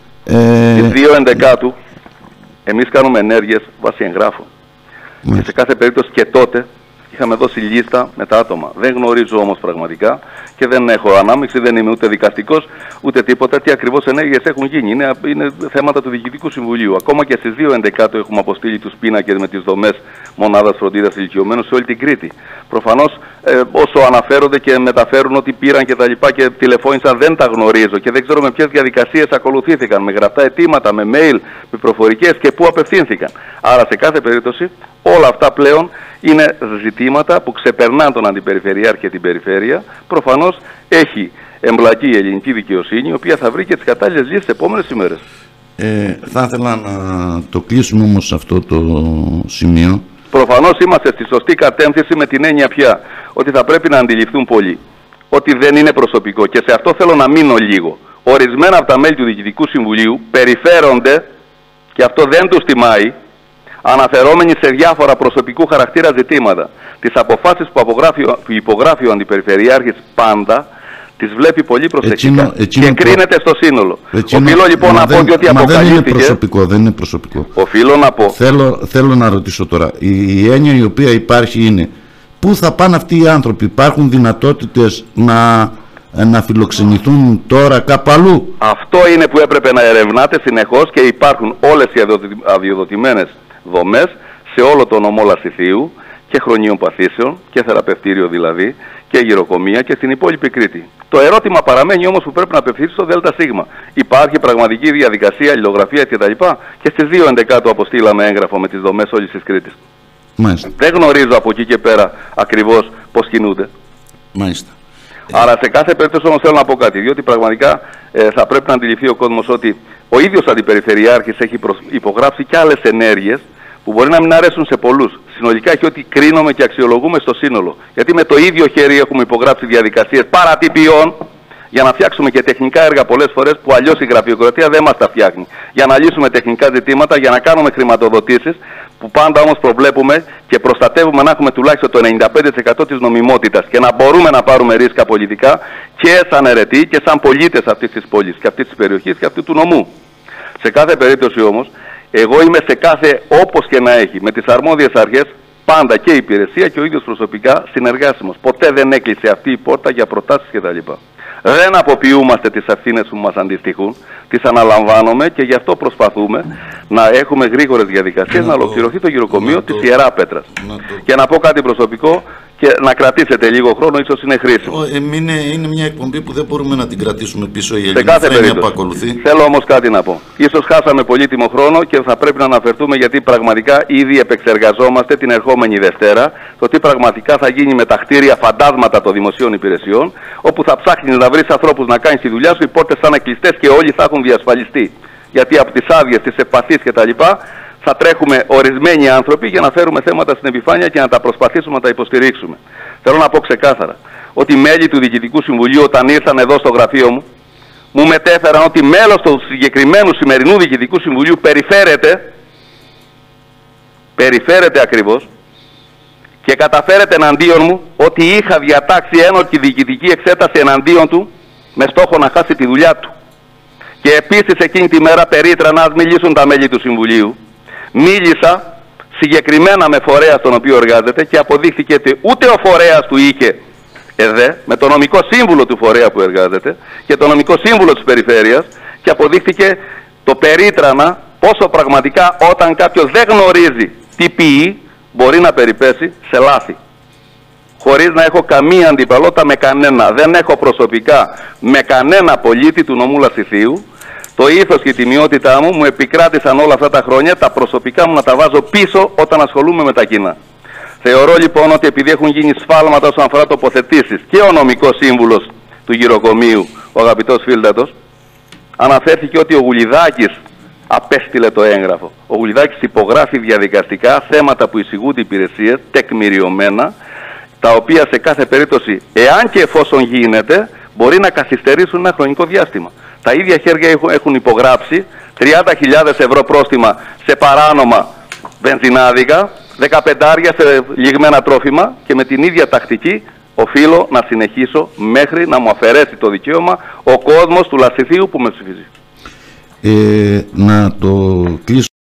S2: Ε...
S1: Στις δύο έντεκα εμείς κάνουμε ενέργειες βάσει εγγράφων. Mm. Και σε κάθε περίπτωση και τότε είχαμε δώσει λίστα με τα άτομα. Δεν γνωρίζω όμως πραγματικά και δεν έχω ανάμειξη, δεν είμαι ούτε δικαστικός ούτε τίποτα τι ακριβώς ενέργειες έχουν γίνει. Είναι, είναι θέματα του Διοικητικού Συμβουλίου. Ακόμα και στις δύο έντεκα έχουμε αποστείλει τους πίνακες με τις δομές μονάδας φροντίδας ηλικιωμένων σε όλη την Κρήτη. Προφανώς ε, όσο αναφέρονται και μεταφέρουν ότι πήραν και τα λοιπά και τηλεφώνησαν, δεν τα γνωρίζω και δεν ξέρω με ποιες διαδικασίες ακολουθήθηκαν, με γραπτά αιτήματα, με mail, με προφορικές και πού απευθύνθηκαν. Άρα σε κάθε περίπτωση όλα αυτά πλέον είναι ζητήματα που ξεπερνάνε τον Αντιπεριφερειάρχη και την Περιφέρεια. Προφανώς έχει εμπλακεί η ελληνική δικαιοσύνη, η οποία θα βρει και τις κατάλληλες λύσεις τις επόμενες ημέρες.
S2: Ε, θα ήθελα να το κλείσουμε όμως σε αυτό το σημείο.
S1: Προφανώς είμαστε στη σωστή κατεύθυνση με την έννοια πια ότι θα πρέπει να αντιληφθούν πολλοί ότι δεν είναι προσωπικό και σε αυτό θέλω να μείνω λίγο. Ορισμένα από τα μέλη του Διοικητικού Συμβουλίου περιφέρονται, και αυτό δεν τους τιμάει, αναφερόμενοι σε διάφορα προσωπικού χαρακτήρα ζητήματα. Τις αποφάσεις που, που υπογράφει ο Αντιπεριφερειάρχης πάντα τις βλέπει πολύ προσεκτικά εκείνο, εκείνο και κρίνεται στο σύνολο.
S2: Εκείνο,
S1: οφείλω λοιπόν να
S2: δεν,
S1: πω ότι αποκαλύφθηκε...
S2: Δεν είναι προσωπικό, δεν είναι προσωπικό.
S1: Οφείλω να πω.
S2: Θέλω, θέλω να ρωτήσω τώρα. Η, η έννοια η οποία υπάρχει είναι πού θα πάνε αυτοί οι άνθρωποι? Υπάρχουν δυνατότητες να, να φιλοξενηθούν τώρα κάπου αλλού?
S1: Αυτό είναι που έπρεπε να ερευνάτε συνεχώς και υπάρχουν όλες οι αδειοδοτημένες δομές σε όλο το νομό Λασιθίου και χρονίων παθήσεων και θεραπευτήριο δηλαδή και γυροκομεία και στην υπόλοιπη Κρήτη. Το ερώτημα παραμένει όμως που πρέπει να απευθυνθεί στο ΔΣ. Υπάρχει πραγματική διαδικασία, αλληλογραφία κτλ. Και στις δύο έντεκα αποστήλαμε έγγραφο με τις δομές όλης της Κρήτης.
S2: Μάλιστα.
S1: Δεν γνωρίζω από εκεί και πέρα ακριβώς πώς κινούνται.
S2: Μάλιστα.
S1: Άρα σε κάθε περίπτωση όμως θέλω να πω κάτι, διότι πραγματικά ε, θα πρέπει να αντιληφθεί ο κόσμος ότι ο ίδιος Αντιπεριφερειάρχης έχει υπογράψει και άλλες ενέργειες που μπορεί να μην αρέσουν σε πολλούς. Συνολικά έχει ότι κρίνουμε και αξιολογούμε στο σύνολο. Γιατί με το ίδιο χέρι έχουμε υπογράψει διαδικασίες παρατυπιών για να φτιάξουμε και τεχνικά έργα πολλές φορές που αλλιώς η γραφειοκρατία δεν μας τα φτιάχνει. Για να λύσουμε τεχνικά ζητήματα, για να κάνουμε χρηματοδοτήσεις που πάντα όμως προβλέπουμε και προστατεύουμε να έχουμε τουλάχιστον το ενενήντα πέντε τοις εκατό της νομιμότητας και να μπορούμε να πάρουμε ρίσκα πολιτικά και σαν αιρετοί και σαν πολίτες αυτής της πόλης και αυτής της περιοχής και αυτού του νομού. Σε κάθε περίπτωση όμως, εγώ είμαι σε κάθε, όπως και να έχει, με τις αρμόδιες αρχές, πάντα και η υπηρεσία και ο ίδιος προσωπικά συνεργάσιμος. Ποτέ δεν έκλεισε αυτή η πόρτα για προτάσεις κτλ. Δεν αποποιούμαστε τις ευθύνες που μας αντιστοιχούν, τις αναλαμβάνουμε και γι' αυτό προσπαθούμε να έχουμε γρήγορες διαδικασίες να, να ολοκληρωθεί το γυροκομείο της Ιεράπετρας. Να το... Και να πω κάτι προσωπικό και να κρατήσετε λίγο χρόνο, ίσως είναι χρήσιμο.
S2: Ε, είναι, είναι μια εκπομπή που δεν μπορούμε να την κρατήσουμε πίσω η ελληνοφρένεια που ακολουθεί.
S1: Θέλω όμως κάτι να πω. Ίσως χάσαμε πολύτιμο χρόνο και θα πρέπει να αναφερθούμε γιατί πραγματικά ήδη επεξεργαζόμαστε την ερχόμενη Δευτέρα το τι πραγματικά θα γίνει με τα κτίρια φαντάσματα των δημοσίων υπηρεσιών, όπου θα ψάχνεις να βρεις ανθρώπους να κάνεις τη δουλειά σου, οι πόρτες θα είναι κλειστές και όλοι θα έχουν διασφαλιστεί. Γιατί από τις άδειες, τις επαθείς κτλ. Θα τρέχουμε ορισμένοι άνθρωποι για να φέρουμε θέματα στην επιφάνεια και να τα προσπαθήσουμε να τα υποστηρίξουμε. Θέλω να πω ξεκάθαρα ότι μέλη του Διοικητικού Συμβουλίου όταν ήρθαν εδώ στο γραφείο μου, μου μετέφεραν ότι μέλος του συγκεκριμένου σημερινού Διοικητικού Συμβουλίου περιφέρεται, περιφέρεται ακριβώς και καταφέρεται εναντίον μου ότι είχα διατάξει ένορκη διοικητική εξέταση εναντίον του με στόχο να χάσει τη δουλειά του. Και επίσης εκείνη τη μέρα περίτρανα, ας μιλήσουν τα μέλη του Συμβουλίου, μίλησα συγκεκριμένα με φορέα στον οποίο εργάζεται και αποδείχθηκε ότι ούτε ο φορέας του είχε ΕΔΕ, με το νομικό σύμβουλο του φορέα που εργάζεται και το νομικό σύμβουλο της περιφέρειας και αποδείχθηκε το περίτρανα πόσο πραγματικά όταν κάποιος δεν γνωρίζει τι ποιεί μπορεί να περιπέσει σε λάθη. χωρίς να έχω καμία αντιπαλότητα με κανένα. Δεν έχω προσωπικά με κανένα πολίτη του νομού Λασιθίου. Το ήθος και η τιμιότητά μου μου επικράτησαν όλα αυτά τα χρόνια, τα προσωπικά μου να τα βάζω πίσω όταν ασχολούμαι με τα κοινά. Θεωρώ λοιπόν ότι επειδή έχουν γίνει σφάλματα όσον αφορά τοποθετήσεις και ο νομικός σύμβουλος του γυροκομείου, ο αγαπητός Φίλτατος, αναφέρθηκε ότι ο Γουλιδάκης απέστειλε το έγγραφο. Ο Γουλιδάκης υπογράφει διαδικαστικά θέματα που εισηγούνται υπηρεσίες, τεκμηριωμένα, τα οποία σε κάθε περίπτωση, εάν και εφόσον γίνεται, μπορεί να καθυστερήσουν ένα χρονικό διάστημα. Τα ίδια χέρια έχουν υπογράψει τριάντα χιλιάδες ευρώ πρόστιμα σε παράνομα βενζινάδικα, δεκαπεντάρια σε λιγμένα τρόφιμα και με την ίδια τακτική οφείλω να συνεχίσω μέχρι να μου αφαιρέσει το δικαίωμα ο κόσμος του Λασιθίου που με ψηφίζει.
S2: Ε, να το κλείσω.